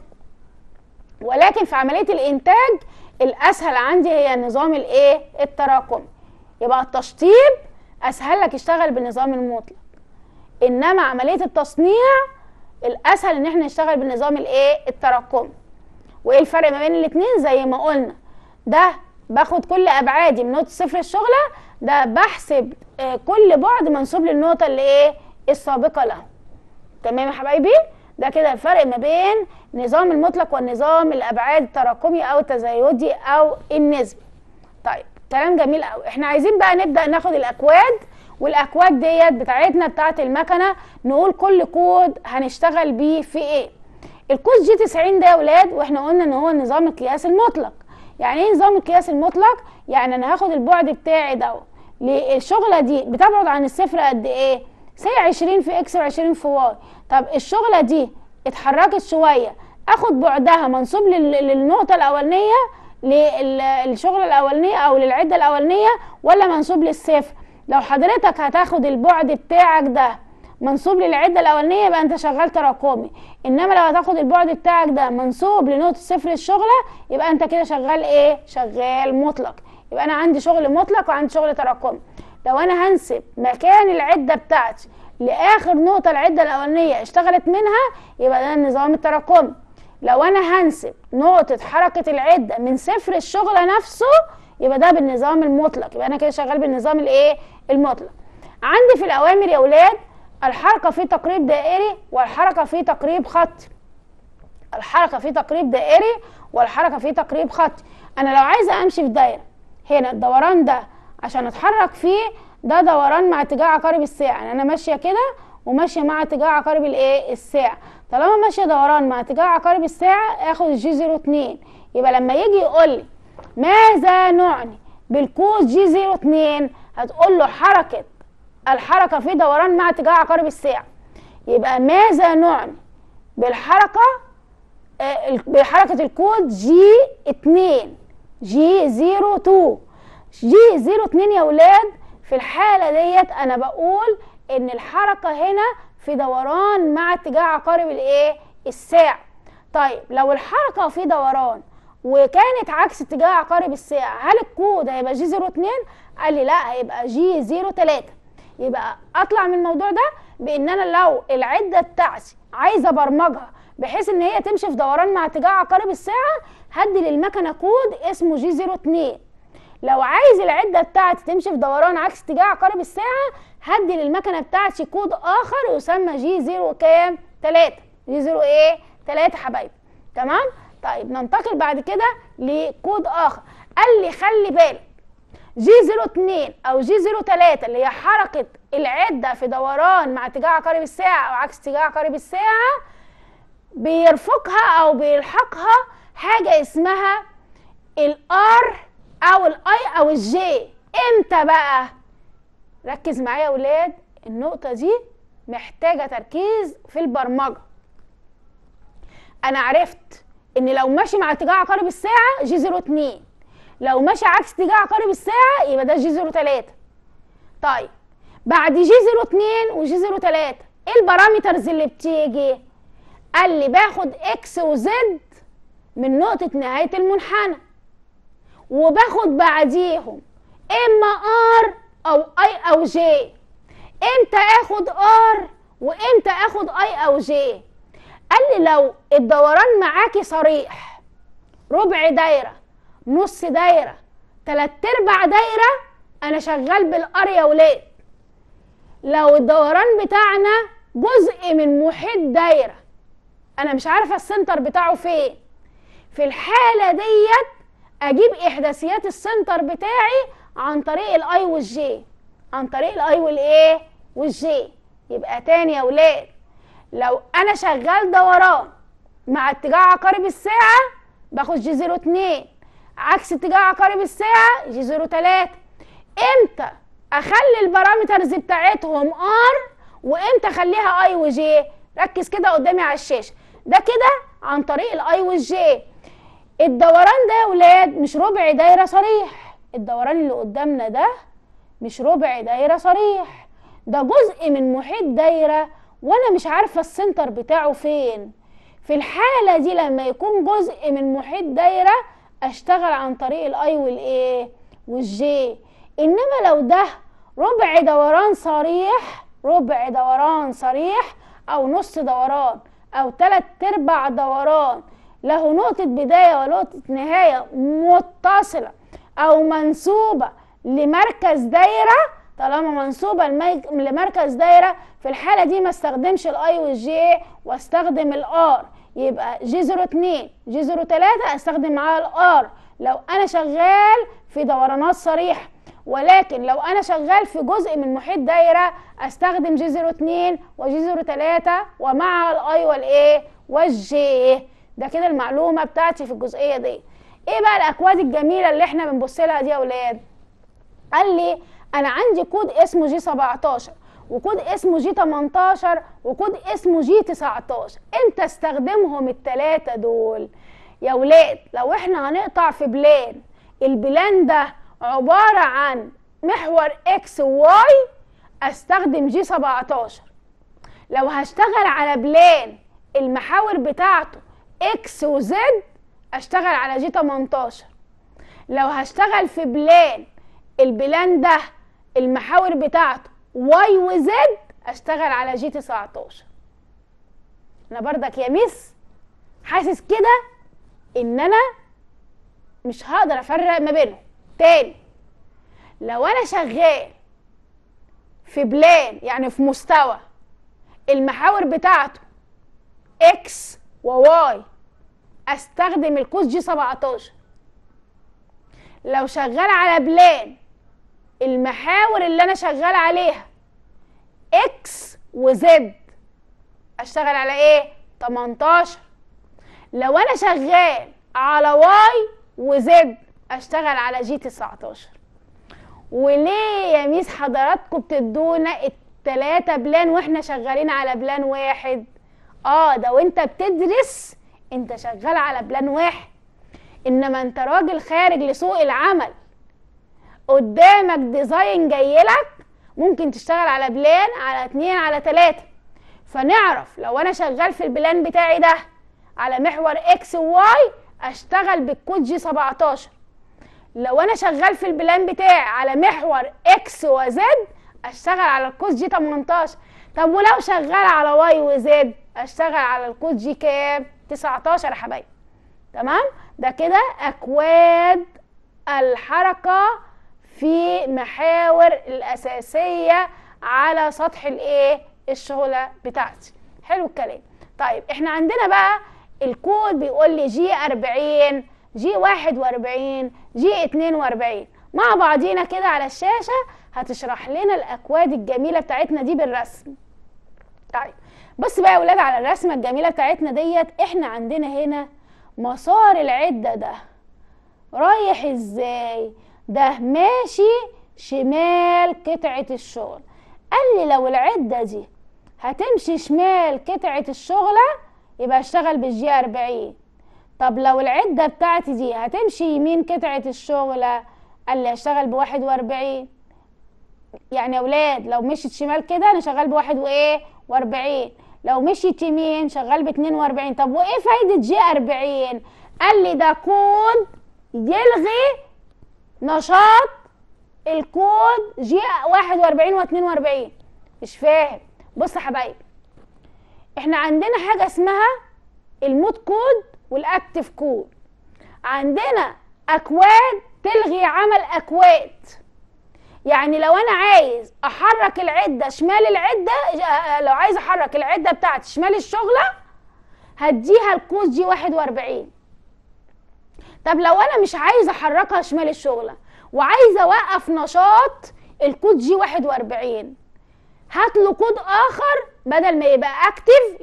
ولكن في عمليه الانتاج الاسهل عندي هي نظام التراكمي. يبقى التشطيب اسهل لك اشتغل بالنظام المطلق، انما عمليه التصنيع الاسهل ان احنا نشتغل بالنظام التراكمي. وايه الفرق ما بين الاثنين؟ زي ما قلنا، ده باخد كل ابعادي من نقطه صفر الشغله، ده بحسب كل بعد منسوب للنقطه السابقه له. تمام يا حبايبي؟ ده كده الفرق ما بين نظام المطلق والنظام الابعاد التراكمي او التزايدي او النسبي. طيب كلام جميل قوي. احنا عايزين بقى نبدا ناخد الاكواد، والاكواد ديت بتاعتنا بتاعت المكنه، نقول كل كود هنشتغل بيه في ايه. الكود G90 ده يا ولاد، واحنا قلنا ان هو نظام القياس المطلق. يعني ايه نظام القياس المطلق؟ يعني انا هاخد البعد بتاعي ده للشغله دي بتبعد عن الصفر قد ايه؟ سي 20 في اكس و20 في واي. طب الشغله دي اتحركت شويه، اخد بعدها منسوب للنقطه الاولانيه، للشغله الاولانيه او للعده الاولانيه، ولا منسوب للصفر؟ لو حضرتك هتاخد البعد بتاعك ده منسوب للعده الاولانيه يبقى انت شغال تراكمي، انما لو هتاخد البعد بتاعك ده منسوب لنقطه صفر الشغله يبقى انت كده شغال شغال مطلق. يبقى انا عندي شغل مطلق وعندي شغل تراكمي. لو انا هنسب مكان العده بتاعتي لاخر نقطه العده الاولانيه اشتغلت منها يبقى ده النظام التراكمي. لو انا هنسب نقطه حركه العده من صفر الشغله نفسه يبقى ده بالنظام المطلق. يبقى انا كده شغال بالنظام المطلق. عندي في الاوامر يا ولاد الحركه في تقريب دائري والحركه في تقريب خطي. الحركه في تقريب دائري والحركه في تقريب خطي. انا لو عايزه امشي في دايره، هنا الدوران ده عشان اتحرك فيه ده دوران مع اتجاه عقارب الساعه. يعني انا ماشيه كده وماشيه مع اتجاه عقارب الساعه. طالما ماشيه دوران مع اتجاه عقارب الساعه اخد G02. يبقى لما يجي يقول لي ماذا نعني بالكود G02 هتقول له الحركه في دوران مع اتجاه عقارب الساعه. يبقى ماذا نعني بحركه الكود G02 G02 يا ولاد. في الحاله ديت انا بقول ان الحركه هنا في دوران مع اتجاه عقارب الساعه. طيب لو الحركه في دوران وكانت عكس اتجاه عقارب الساعه، هل الكود هيبقى G02؟ قال لي لا، هيبقى G03. يبقى اطلع من الموضوع ده بان انا لو العده بتاعتي عايزه ابرمجها بحيث ان هي تمشي في دوران مع اتجاه عقارب الساعه، هدي للمكنه كود اسمه G02 لو عايز العده بتاعتي تمشي في دوران عكس اتجاه عقارب الساعه، هدي للمكنه بتاعتي كود اخر يسمى جي 0 كام 3. جي 0 ايه 3 حبايبي. تمام. طيب ننتقل بعد كده لكود اخر. قال لي خلي بالك جي 02 او جي 03 اللي هي حركه العده في دوران مع اتجاه عقارب الساعه او عكس اتجاه عقارب الساعه، بيرفقها او بيلحقها حاجه اسمها الار او الاي او الجي. امتى بقى؟ ركز معايا يا ولاد، النقطه دي محتاجه تركيز في البرمجه. انا عرفت ان لو ماشي مع اتجاه عقارب الساعه جي 02، لو ماشي عكس اتجاه عقارب الساعه يبقى ده جي 03. طيب بعد جي 02 وجي 03 ايه البارامترز اللي بتيجي؟ قال لي باخد اكس وزد من نقطه نهايه المنحنى، وباخد بعديهم اما ار او اي او جي. امتى اخد ار وامتى اخد اي او جي؟ قال لي لو الدوران معاكي صريح، ربع دايره، نص دايره، 3/4 دايره، انا شغال بالار يا ولاد. لو الدوران بتاعنا جزء من محيط دايره، انا مش عارفه السنتر بتاعه فين، في الحاله ديت اجيب احداثيات السنتر بتاعي عن طريق الاي والجي، عن طريق الاي والايه والجي. يبقى تاني يا ولاد، لو انا شغال دوران مع اتجاه عقارب الساعه باخد جي 02، عكس اتجاه عقارب الساعه جي 03. امتى اخلي البارامترز بتاعتهم ار وامتى اخليها اي وجي؟ ركز كده قدامي على الشاشه، ده كده عن طريق الاي والجي. الدوران ده يا ولاد مش ربع دايره صريح، الدوران اللي قدامنا ده مش ربع دايره صريح، ده جزء من محيط دايره وانا مش عارفه السنتر بتاعه فين. في الحاله دي لما يكون جزء من محيط دايره اشتغل عن طريق الاي والايه والجي. انما لو ده ربع دوران صريح، ربع دوران صريح او نص دوران او 3/4 دوران، له نقطة بداية ونقطة نهاية متصلة او منسوبة لمركز دايرة، طالما منسوبة لمركز دايرة في الحالة دي ما استخدمش الاي والجي واستخدم الار. يبقى جي 02 جي 03 استخدم معاها الار لو انا شغال في دورانات صريحة، ولكن لو انا شغال في جزء من محيط دايره استخدم جي 02 وجي 03 ومع الاي والايه والجي. ده كده المعلومه بتاعتي في الجزئيه دي. ايه بقى الاكواد الجميله اللي احنا بنبص لها دي يا اولاد؟ قال لي انا عندي كود اسمه جي 17 وكود اسمه جي 18 وكود اسمه جي 19. امتى استخدمهم الثلاثه دول يا ولاد؟ لو احنا هنقطع في بلان، البلان ده عبارة عن محور اكس وواي استخدم جي 17. لو هشتغل على بلان المحاور بتاعته اكس وزد اشتغل على جي 18. لو هشتغل في البلان ده المحاور بتاعته واي وزد اشتغل على جي 19. انا بردك يا ميس حاسس كده ان انا مش هقدر افرق ما بينهم. تاني، لو انا شغال في بلان يعني في مستوى المحاور بتاعته اكس وواي استخدم الكود جي 17. لو شغال على بلان المحاور اللي انا شغال عليها اكس وزد اشتغل على ايه 18. لو انا شغال على واي وزد اشتغل على جي 19. وليه يا ميس حضراتكم بتدونا التلاتة بلان واحنا شغالين على بلان واحد؟ ده وانت بتدرس انت شغال على بلان واحد، انما انت راجل خارج لسوق العمل قدامك ديزاين جايلك ممكن تشتغل على بلان، على 2، على 3. فنعرف لو انا شغال في البلان بتاعي ده على محور اكس وواي اشتغل بالكود جي 17. لو انا شغال في البلان بتاعي على محور اكس وزد اشتغل على الكود جي 18. طب ولو شغال على واي وزد اشتغل على الكود جي كام 19 يا حبايبي. تمام؟ ده كده اكواد الحركة في محاور الأساسية على سطح الايه؟ الشغلة بتاعتي. حلو الكلام. طيب احنا عندنا بقى الكود بيقول لي جي 40، جي 41، جي 42 مع بعضينا كده على الشاشة. هتشرح لنا الأكواد الجميلة بتاعتنا دي بالرسم. طيب بص بقى يا ولاد على الرسمة الجميلة بتاعتنا ديت. احنا عندنا هنا مسار العدة ده رايح ازاي؟ ده ماشي شمال قطعة الشغل. قال لي لو العدة دي هتمشي شمال قطعة الشغلة يبقى اشتغل بالجي 40. طب لو العدة بتاعتي دي هتمشي يمين قطعة الشغلة، قال لي اشتغل ب41. يعني يا ولاد لو مشيت شمال كده انا شغال ب41، لو مشيت يمين شغال ب42. طب وايه فايدة جي 40؟ قال لي ده كود يلغي نشاط الكود جي 41 و42. مش فاهم؟ بص يا حبايبي، احنا عندنا حاجة اسمها المود كود والاكتف كود. عندنا اكواد تلغي عمل اكواد. يعني لو انا عايز احرك العدة شمال العدة، لو عايز احرك العدة بتاعتي شمال الشغلة هديها الكود جي 41. طب لو انا مش عايزه احركها شمال الشغله وعايزه اوقف نشاط الكود جي 41، هات له كود اخر بدل ما يبقى اكتف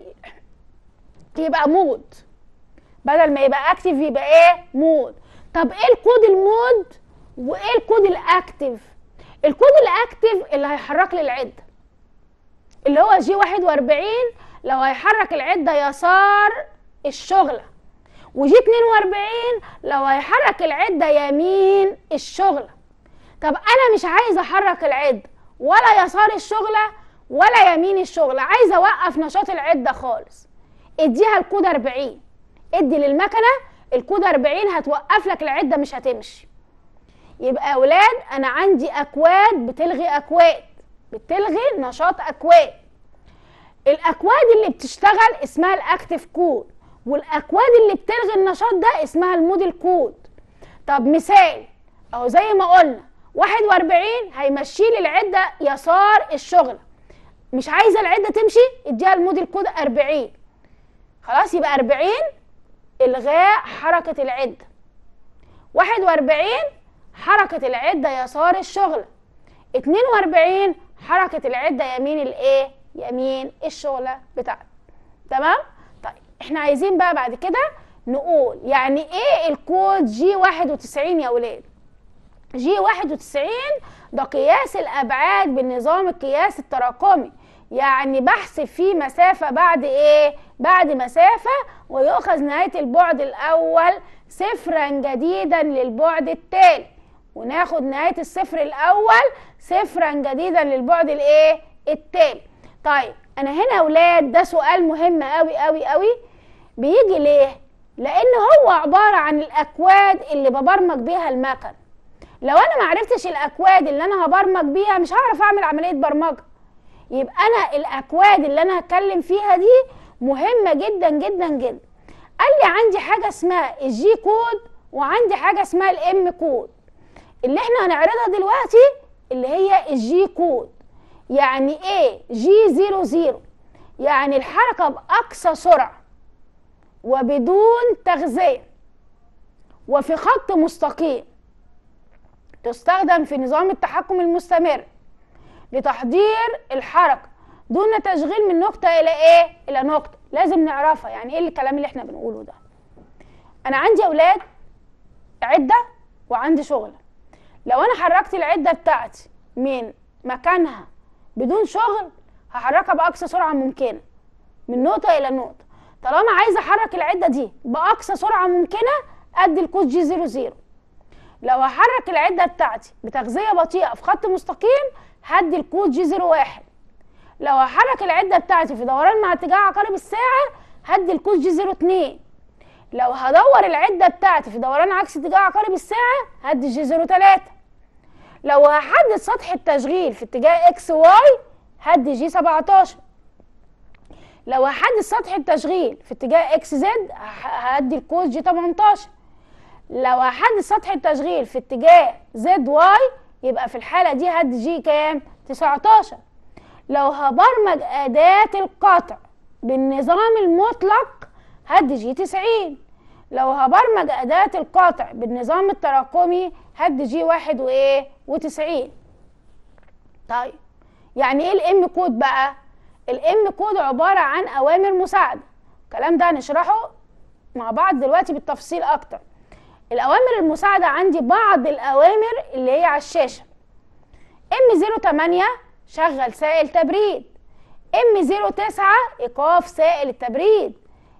يبقى مود. بدل ما يبقى اكتف يبقى ايه؟ مود. طب ايه الكود المود وايه الكود الاكتف؟ الكود الاكتف اللي هيحرك لي العده اللي هو جي 41 لو هيحرك العده يسار الشغله، وجي 42 لو هيحرك العدة يمين الشغلة. طب أنا مش عايزة أحرك العدة ولا يسار الشغلة ولا يمين الشغلة، عايزة أوقف نشاط العدة خالص. اديها الكود 40، ادي للمكنة الكود 40 هتوقف لك العدة مش هتمشي. يبقى يا ولاد أنا عندي أكواد بتلغي أكواد، بتلغي نشاط أكواد. الأكواد اللي بتشتغل اسمها الأكتف كود، والاكواد اللي بتلغي النشاط ده اسمها الموديل كود. طب مثال اهو زي ما قلنا 41 هيمشي لي العده يسار الشغله، مش عايزه العده تمشي اديها الموديل كود 40. خلاص يبقى 40 الغاء حركه العده، 41 حركه العده يسار الشغله، 42 حركه العده يمين الايه؟ يمين الشغله بتاعتي. تمام؟ احنا عايزين بقى بعد كده نقول يعني ايه الكود جي 91 يا ولاد. جي 91 ده قياس الابعاد بالنظام القياس التراكمي، يعني بحسب فيه مسافة بعد ايه؟ بعد مسافة، ويؤخذ نهاية البعد الاول صفرا جديدا للبعد التالي، وناخد نهاية الصفر الاول صفرا جديدا للبعد الايه؟ التالي. طيب انا هنا يا ولاد ده سؤال مهم قوي قوي قوي. بيجي ليه؟ لان هو عبارة عن الاكواد اللي ببرمج بيها المكن. لو انا معرفتش الاكواد اللي انا هبرمج بيها مش هعرف اعمل عملية برمجة. يبقى انا الاكواد اللي انا هتكلم فيها دي مهمة جدا جدا جدا. قال لي عندي حاجة اسمها الجي كود وعندي حاجة اسمها الام كود. اللي احنا هنعرضها دلوقتي اللي هي الجي كود. يعني ايه جي 00؟ يعني الحركة باقصى سرعة وبدون تغذية وفي خط مستقيم، تستخدم في نظام التحكم المستمر لتحضير الحركة دون تشغيل من نقطة إلى إيه؟ إلى نقطة. لازم نعرفها يعني إيه الكلام اللي إحنا بنقوله ده. أنا عندي أولاد عدة وعندي شغلة. لو أنا حركت العدة بتاعتي من مكانها بدون شغل هحركها بأقصى سرعة ممكنة من نقطة إلى نقطة. طالما عايزة أحرك العدة دي بأقصى سرعة ممكنة أدي الكود جي 00. لو هحرك العدة بتاعتي بتغذية بطيئة في خط مستقيم هدي الكود جي 01. لو هحرك العدة بتاعتي في دوران مع اتجاه عقارب الساعة هدي الكود جي 02. لو هدور العدة بتاعتي في دوران عكس اتجاه عقارب الساعة هدي جي 03. لو هحدد سطح التشغيل في اتجاه اكس واي هدي جي 17. لو هحدد سطح التشغيل في اتجاه اكس زد هدي الكود جي 18. لو هحدد سطح التشغيل في اتجاه زد واي يبقى في الحالة دي هدي جي كام؟ 19. لو هبرمج أداة القطع بالنظام المطلق هدي جي 90. لو هبرمج أداة القطع بالنظام التراكمي هدي جي 91. طيب يعني ايه الام كود بقى؟ الام كود عبارة عن أوامر مساعدة. الكلام ده هنشرحه مع بعض دلوقتي بالتفصيل أكتر. الأوامر المساعدة عندي بعض الأوامر اللي هي على الشاشة. M08 شغل سائل تبريد، M09 إيقاف سائل التبريد،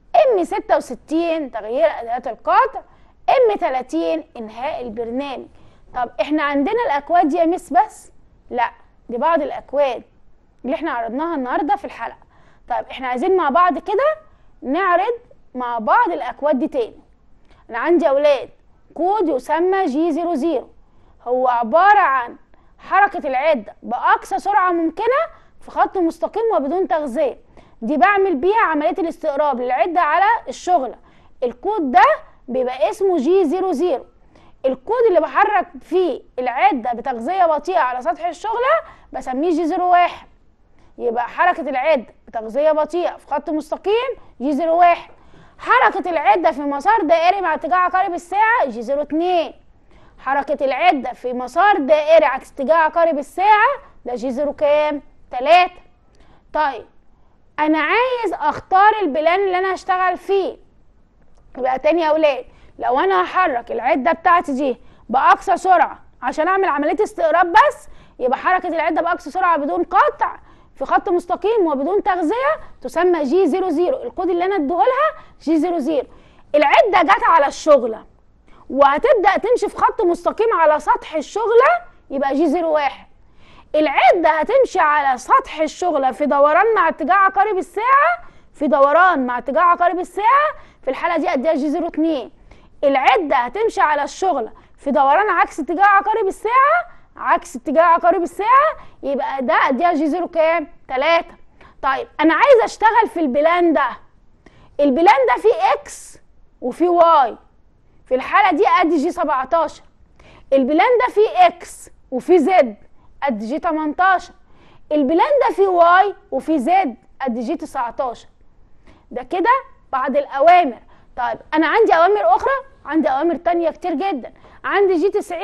M66 تغيير أداة القطع، M30 إنهاء البرنامج. طب إحنا عندنا الأكواد دي يا مس بس؟ لا، دي بعض الأكواد اللي إحنا عرضناها النهاردة في الحلقة. طيب إحنا عايزين مع بعض كده نعرض مع بعض الأكواد دي تاني. أنا عندي يا أولاد كود يسمى G00، هو عبارة عن حركة العدة بأقصى سرعة ممكنة في خط مستقيم وبدون تغذية. دي بعمل بيها عملية الاستقراب للعدة على الشغلة. الكود ده بيبقى اسمه G00. الكود اللي بحرك فيه العدة بتغذية بطيئة على سطح الشغلة بسميه G01. يبقى حركة العدة بتغذية بطيئة في خط مستقيم G01. حركة العدة في مسار دائري مع اتجاه عقارب الساعة G02. حركة العدة في مسار دائري عكس اتجاه عقارب الساعة ده G0 كام؟ 3. طيب أنا عايز أختار البلان اللي أنا هشتغل فيه. يبقى تاني يا أولاد، لو أنا هحرك العدة بتاعتي دي بأقصى سرعة عشان أعمل عملية استقراب بس، يبقى حركة العدة بأقصى سرعة بدون قطع في خط مستقيم وبدون تغذية تسمى G00. الكود اللي أنا اديهولها G00. العدة جت على الشغلة وهتبدأ تمشي في خط مستقيم على سطح الشغلة يبقى G01. العدة هتمشي على سطح الشغلة في دوران مع اتجاه عقارب الساعة، في دوران مع اتجاه عقارب الساعة، في الحالة دي أديها G02. العدة هتمشي على الشغلة في دوران عكس اتجاه عقارب الساعة، عكس اتجاه عقارب الساعة، يبقى ده أديها G0 كام؟ 3. طيب أنا عايز أشتغل في البلان ده. البلان ده فيه X وفيه Y. في الحالة دي أدي G17. البلان ده فيه X وفيه Z أدي G18. البلان ده فيه Y وفيه Z أدي G19. ده كده بعض الأوامر. طيب أنا عندي أوامر أخرى، عندي أوامر تانية كتير جدا. عندي G90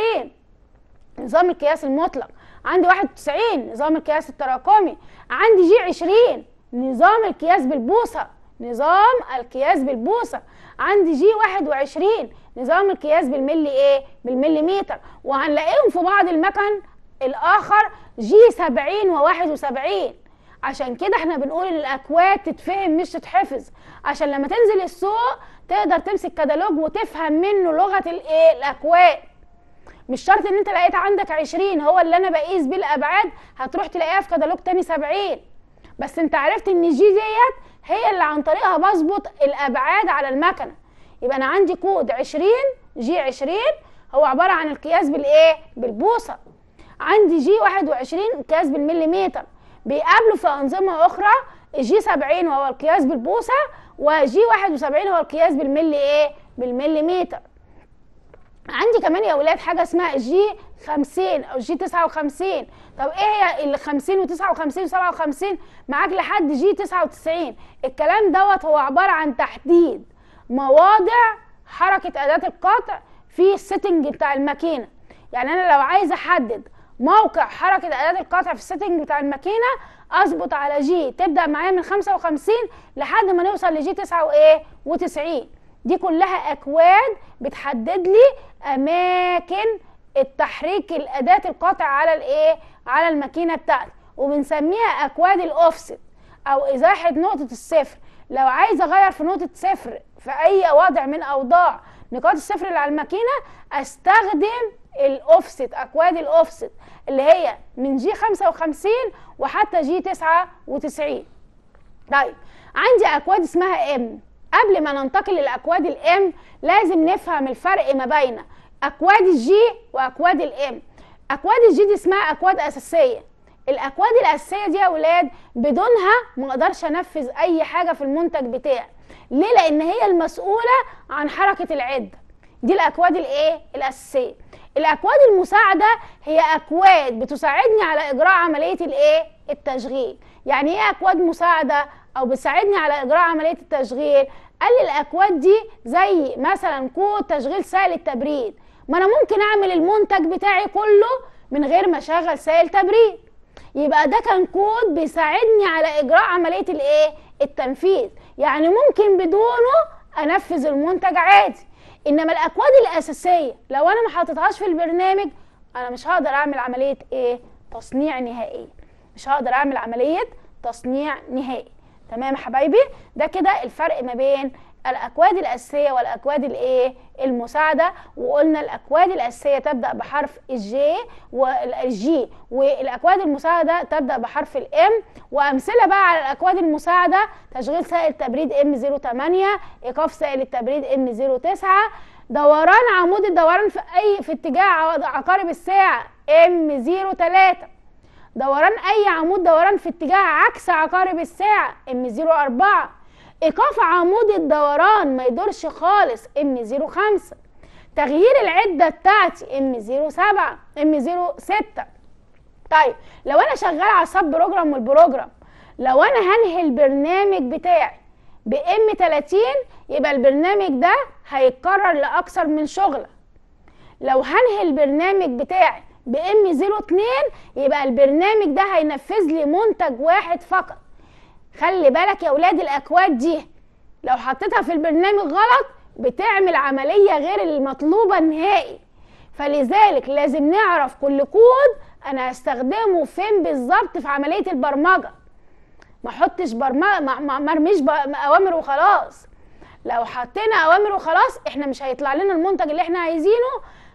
نظام القياس المطلق، عندي 91 نظام القياس التراكمي، عندي G20 نظام القياس بالبوصة، نظام القياس بالبوصة، عندي G21 نظام القياس بالمليمتر، وهنلاقيهم في بعض المكن الآخر G70 و71. عشان كده احنا بنقول ان الأكواد تتفهم مش تتحفظ، عشان لما تنزل السوق تقدر تمسك كتالوج وتفهم منه لغة الأكواد. مش شرط ان انت لقيت عندك 20 هو اللي انا بقيس بيه الابعاد هتروح تلاقيها في كتالوج تاني 70، بس انت عرفت ان جي ديت هي اللي عن طريقها بظبط الابعاد على المكنه. يبقى انا عندي كود 20 G20 هو عباره عن القياس بالبوصه. عندي G21 القياس بالمليمتر. بيقابلوا في انظمه اخرى G70 وهو القياس بالبوصه، وG71 هو القياس بالمليمتر. عندي كمان يا ولاد حاجه اسمها G50 او G59. طب ايه هي ال 50 و59 و57 معاك لحد G99؟ الكلام دوت هو عباره عن تحديد مواضع حركه اداه القطع في السيتنج بتاع الماكينه. يعني انا لو عايزه احدد موقع حركه اداه القطع في السيتنج بتاع الماكينه اظبط على G تبدا معايا من 55 لحد ما نوصل ل G99. دي كلها اكواد بتحدد لي اماكن التحريك الاداه القطع على الماكينه بتاعتي، وبنسميها اكواد الاوفست او ازاحه نقطه الصفر. لو عايزه اغير في نقطه صفر في اي وضع من اوضاع نقاط الصفر اللي على الماكينه استخدم الاوفست، اكواد الاوفست اللي هي من G55 وحتى G99. طيب عندي اكواد اسمها M. قبل ما ننتقل للاكواد الام لازم نفهم الفرق ما بين اكواد الجي واكواد الام. اكواد الجي دي اسمها اكواد اساسيه. الاكواد الاساسيه دي يا اولاد بدونها ما اقدرش انفذ اي حاجه في المنتج بتاعي. ليه؟ لان هي المسؤوله عن حركه العده. دي الاكواد الايه الاساسيه. الاكواد المساعده هي اكواد بتساعدني على اجراء عمليه الايه التشغيل. يعني ايه اكواد مساعده او بتساعدني على اجراء عمليه التشغيل؟ قال لي الاكواد دي زي مثلا كود تشغيل سائل التبريد. ما انا ممكن اعمل المنتج بتاعي كله من غير ما اشغل سائل تبريد، يبقى ده كان كود بيساعدني على اجراء عمليه الايه التنفيذ. يعني ممكن بدونه انفذ المنتج عادي. انما الاكواد الاساسيه لو انا ما حطيتهاش في البرنامج انا مش هقدر اعمل عمليه ايه تصنيع نهائي، مش هقدر اعمل عمليه تصنيع نهائي. تمام يا حبايبي؟ ده كده الفرق ما بين الاكواد الاساسيه والاكواد الايه المساعده. وقلنا الاكواد الاساسيه تبدا بحرف الجي والجي، والاكواد المساعده تبدا بحرف الام. وامثله بقى على الاكواد المساعده: تشغيل سائل تبريد M08، ايقاف سائل التبريد M09، دوران عمود الدوران في اتجاه عقارب الساعه M03، دوران اي عمود دوران في اتجاه عكس عقارب الساعه M04، ايقاف عمود الدوران ما يدورش خالص M05، تغيير العده بتاعتي M06. طيب لو انا شغال على السب بروجرام والبروجرام، لو انا هنهي البرنامج بتاعي بM30 يبقى البرنامج ده هيتكرر لاكثر من شغله. لو هنهي البرنامج بتاعي بM02 يبقى البرنامج ده هينفذ لي منتج واحد فقط. خلي بالك يا ولاد، الاكواد دي لو حطيتها في البرنامج غلط بتعمل عمليه غير المطلوبه نهائي. فلذلك لازم نعرف كل كود انا هستخدمه فين بالظبط في عمليه البرمجه. ما احطش مرميش اوامر وخلاص. لو حطينا اوامر وخلاص احنا مش هيطلع لنا المنتج اللي احنا عايزينه،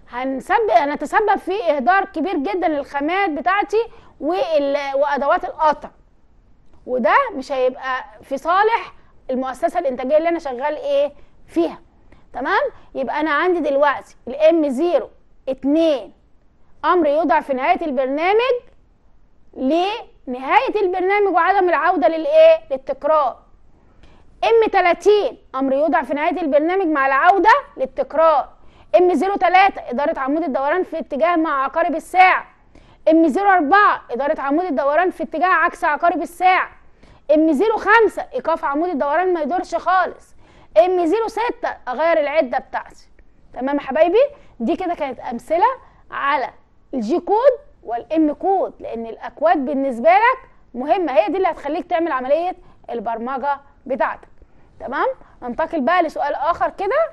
هنتسبب في اهدار كبير جدا للخامات بتاعتي وادوات القطع، وده مش هيبقى في صالح المؤسسه الانتاجيه اللي انا شغال ايه فيها. تمام؟ يبقى انا عندي دلوقتي M02 امر يوضع في نهايه البرنامج لنهايه البرنامج وعدم العوده للايه للتكرار. M30 امر يوضع في نهايه البرنامج مع العوده للتكرار. M03 اداره عمود الدوران في اتجاه مع عقارب الساعه. M04 اداره عمود الدوران في اتجاه عكس عقارب الساعه. M05 ايقاف عمود الدوران ما يدورش خالص. M06 اغير العده بتاعتي. تمام يا حبايبي؟ دي كده كانت امثله على الجي كود والام كود، لان الاكواد بالنسبه لك مهمه، هي دي اللي هتخليك تعمل عمليه البرمجه بتاعتك. تمام؟ ننتقل بقى لسؤال اخر كده.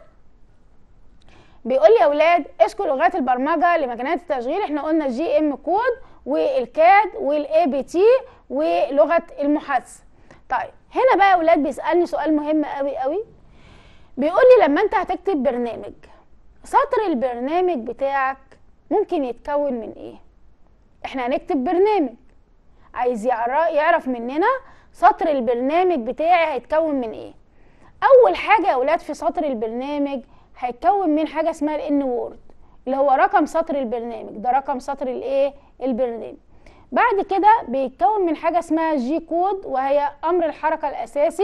بيقول لي يا اولاد اذكر لغات البرمجه لمكنات التشغيل. احنا قلنا الجي ام كود والكاد والاي بي تي ولغه المحادثه. طيب هنا بقى يا اولاد بيسالني سؤال مهم قوي قوي. بيقول لي لما انت هتكتب برنامج، سطر البرنامج بتاعك ممكن يتكون من ايه؟ احنا هنكتب برنامج، عايز يعرف مننا سطر البرنامج بتاعي هيتكون من ايه. اول حاجه يا اولاد في سطر البرنامج هيتكون من حاجه اسمها الان وورد، اللي هو رقم سطر البرنامج، ده رقم سطر الايه البرنامج. بعد كده بيتكون من حاجه اسمها جي كود، وهي امر الحركه الاساسي،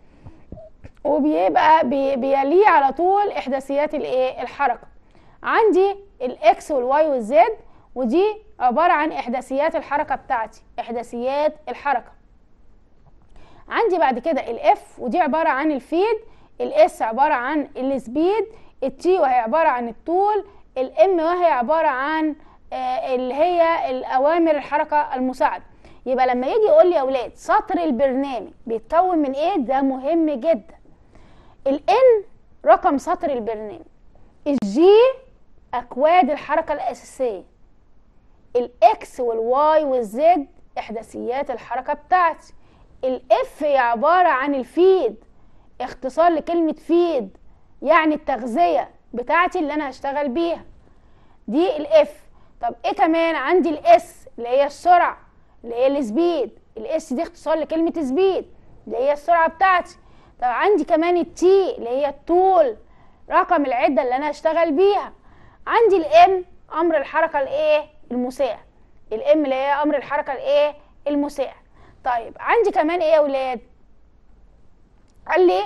وبيبقى بيليه على طول احداثيات الايه الحركه. عندي الاكس والواي والزد، ودي عباره عن احداثيات الحركه بتاعتي، احداثيات الحركه. عندي بعد كده الاف، ودي عباره عن الفيد، الاس عباره عن السبيد، التي وهي عباره عن الطول، الام وهي عباره عن اللي هي الاوامر الحركه المساعده. يبقى لما يجي يقول لي يا اولاد سطر البرنامج بيتكون من ايه، ده مهم جدا. الان رقم سطر البرنامج، الجي اكواد الحركه الاساسيه، الاكس والواي والزد احداثيات الحركه بتاعتي، الاف هي عباره عن الفيد، اختصار لكلمه فيد يعني التغذيه بتاعتي اللي انا هشتغل بيها، دي الاف. طب ايه كمان؟ عندي الاس اللي هي السرعه، اللي هي السبيد، الاس دي اختصار لكلمه سبيد اللي هي السرعه بتاعتي. طب عندي كمان التي اللي هي الطول، رقم العده اللي انا هشتغل بيها. عندي الام امر الحركه الايه المساعد، الام اللي هي امر الحركه الايه المساعد. طيب عندي كمان ايه يا اولاد؟ قال لي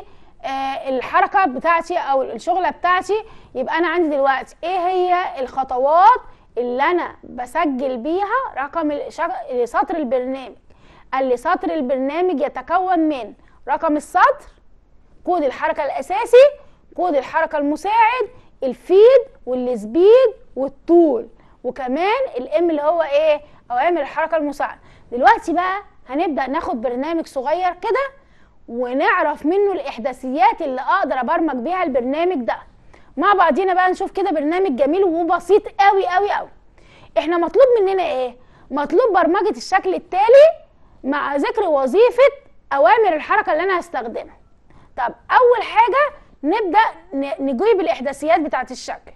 الحركه بتاعتي او الشغله بتاعتي. يبقى انا عندي دلوقتي ايه هي الخطوات اللي انا بسجل بيها رقم سطر البرنامج. قال لي سطر البرنامج يتكون من رقم السطر، كود الحركه الاساسي، كود الحركه المساعد، الفيد والسبيد والطول، وكمان الام اللي هو ايه، اوامر الحركه المساعده. دلوقتي بقى هنبدا ناخد برنامج صغير كده ونعرف منه الاحداثيات اللي اقدر ابرمج بيها البرنامج ده مع بعضينا. بقى نشوف كده برنامج جميل وبسيط قوي قوي قوي. احنا مطلوب مننا ايه؟ مطلوب برمجه الشكل التالي مع ذكر وظيفه اوامر الحركه اللي انا هستخدمها. طب اول حاجه نبدا نجيب الاحداثيات بتاعه الشكل.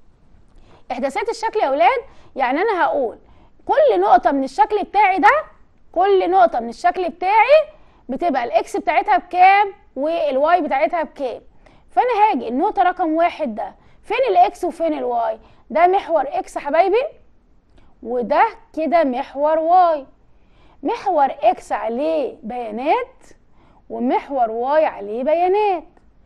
احداثيات الشكل يا اولاد يعني انا هقول كل نقطه من الشكل بتاعي ده، كل نقطه من الشكل بتاعي بتبقى الاكس بتاعتها بكام والواي بتاعتها بكام. فانا هاجي النقطه رقم 1 ده فين الاكس وفين الواي؟ ده محور اكس يا حبايبي، وده كده محور واي. محور اكس عليه بيانات ومحور واي عليه بيانات.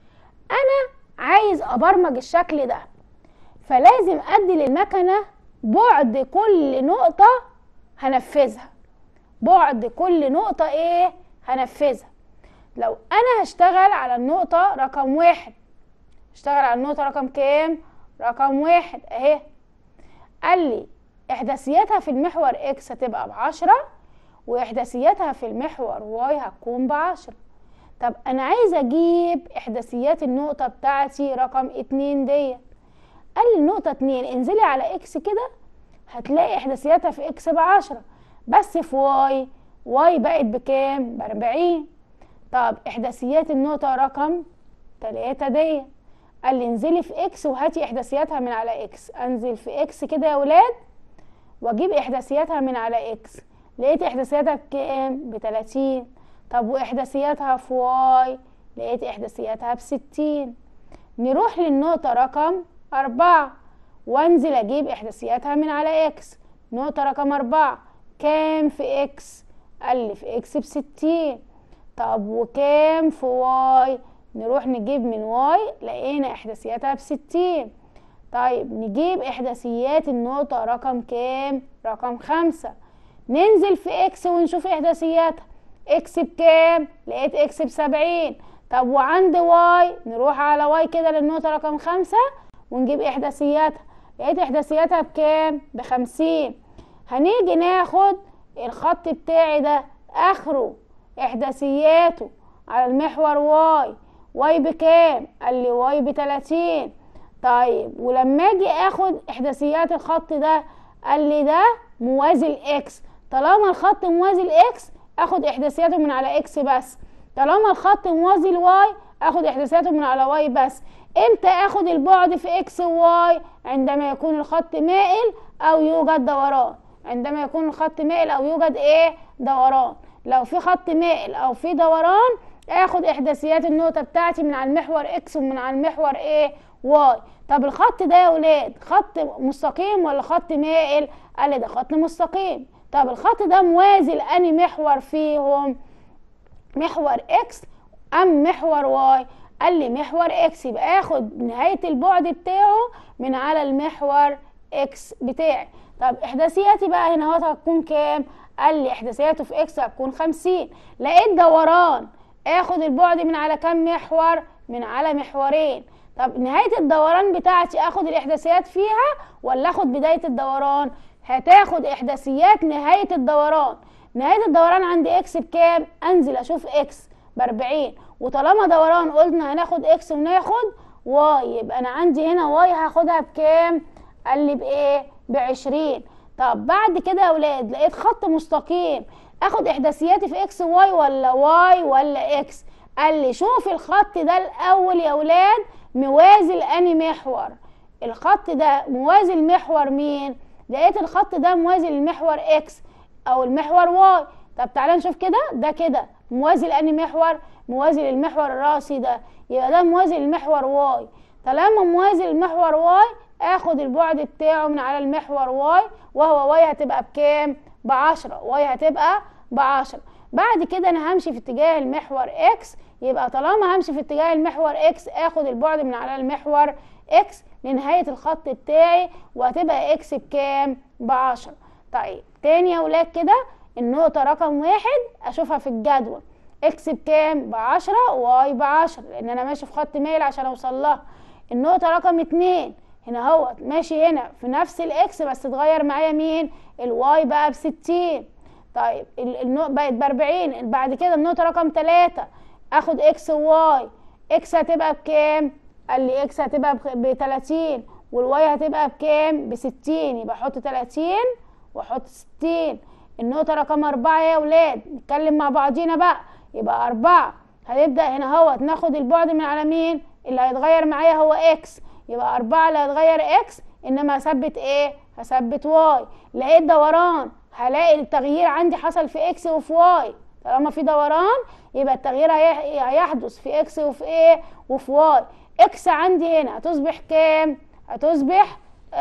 انا عايز ابرمج الشكل ده، فلازم ادي للمكنه بعد كل نقطه هنفذها. بعد كل نقطه ايه هنفذها. لو انا هشتغل على النقطه رقم 1، اشتغل على النقطه رقم كام؟ رقم 1 اهي. قال لي احداثياتها في المحور اكس هتبقى ب10 واحداثياتها في المحور واي هتكون ب10. طب انا عايزه اجيب احداثيات النقطه بتاعتي رقم 2 ديت. قال لي النقطه 2 انزلي على اكس كده هتلاقي احداثياتها في اكس ب10، بس في واي بقت بكام؟ ب40. طب احداثيات النقطه رقم 3 ديت. قال لي انزلي في اكس وهاتي احداثياتها من على اكس. انزل في اكس كده يا ولاد واجيب احداثياتها من على اكس، لقيت احداثياتها بكام؟ ب30. طب واحداثياتها في واي؟ لقيت احداثياتها ب60. نروح للنقطة رقم 4 وانزل اجيب احداثياتها من على اكس. نقطة رقم 4 كام في اكس؟ قال لي في اكس ب60. طب وكام في واي؟ نروح نجيب من واي لقينا احداثياتها ب60. طيب نجيب احداثيات النقطة رقم كام؟ رقم 5. ننزل في اكس ونشوف احداثياتها. اكس بكام؟ لقيت اكس ب70. طب وعند واي؟ نروح على واي كده للنقطة رقم 5 ونجيب احداثياتها. لقيت احداثياتها بكام؟ ب50. هنيجي ناخد الخط بتاعي ده اخره احداثياته على المحور واي بكام؟ قال لي واي ب30. طيب ولما اجي اخد احداثيات الخط ده قال لي ده موازي الاكس. طالما الخط موازي الاكس اخد احداثياته من على اكس بس. طالما الخط موازي الواي اخد احداثياته من على واي بس. امتى اخد البعد في اكس وواي؟ عندما يكون الخط مائل او يوجد دوران. عندما يكون الخط مائل او يوجد ايه؟ دوران. لو في خط مائل او في دوران اخد احداثيات النقطه بتاعتي من على المحور اكس ومن على المحور ايه؟ واي. طب الخط ده يا ولاد خط مستقيم ولا خط مائل؟ قال لي ده خط مستقيم. طب الخط ده موازي لأني محور فيهم؟ محور اكس ام محور واي؟ قال لي محور اكس. يبقى اخد نهايه البعد بتاعه من على المحور اكس بتاعي. طب احداثياتي بقى هنا اهوت هتكون كام؟ قال لي احداثياته في اكس هتكون 50. لقيت دوران اخد البعد من على كام محور؟ من على محورين. طب نهايه الدوران بتاعتي اخد الاحداثيات فيها ولا اخد بدايه الدوران؟ هتاخد احداثيات نهايه الدوران. نهايه الدوران عند اكس بكام؟ انزل اشوف اكس ب40. وطالما دوران قلنا هناخد اكس وناخد واي، يبقى انا عندي هنا واي هاخدها بكام؟ قال لي بايه؟ ب20. طب بعد كده يا ولاد لقيت خط مستقيم اخد احداثياتي في اكس واي ولا اكس؟ قال لي شوف الخط ده الاول يا ولاد موازي لاني محور. الخط ده موازي لمحور مين؟ لقيت الخط ده موازي للمحور اكس او المحور واي. طب تعالى نشوف كده. ده كده موازي لاني محور؟ موازي للمحور الراسي ده، يبقى ده موازي للمحور واي. طالما موازي للمحور واي اخد البعد بتاعه من على المحور واي، وهو واي هتبقى بكام؟ ب10. واي هتبقى ب10. بعد كده انا همشي في اتجاه المحور اكس، يبقى طالما همشي في اتجاه المحور اكس اخد البعد من على المحور اكس لنهاية الخط بتاعي، وهتبقى اكس بكام؟ ب10. طيب تاني يا ولاد كده، النقطة رقم 1 اشوفها في الجدول، اكس بكام؟ ب10 واي ب10، لان انا ماشي في خط مايل عشان اوصل لها. النقطة رقم 2 هنا اهوت ماشي هنا في نفس الاكس، بس اتغير معايا مين؟ الواي بقى ب60. طيب النقطة بقت ب40. بعد كده النقطة رقم 3 اخد اكس وواي، اكس هتبقى بكام؟ قال لي اكس هتبقى ب30 والواي هتبقى بكام؟ ب60، يبقى احط 30 واحط 60. النقطة رقم 4 يا ولاد نتكلم مع بعضينا بقى، يبقى 4 هنبدأ هنا اهوت ناخد البعد من على مين؟ اللي هيتغير معايا هو اكس، يبقى 4 اللي هيتغير اكس، انما هثبت ايه؟ هثبت واي. لقيت دوران، هلاقي التغيير عندي حصل في اكس وفي واي. طالما في دوران يبقى التغيير هيحدث في اكس وفي ايه؟ وفي واي. اكس عندي هنا هتصبح كام؟ هتصبح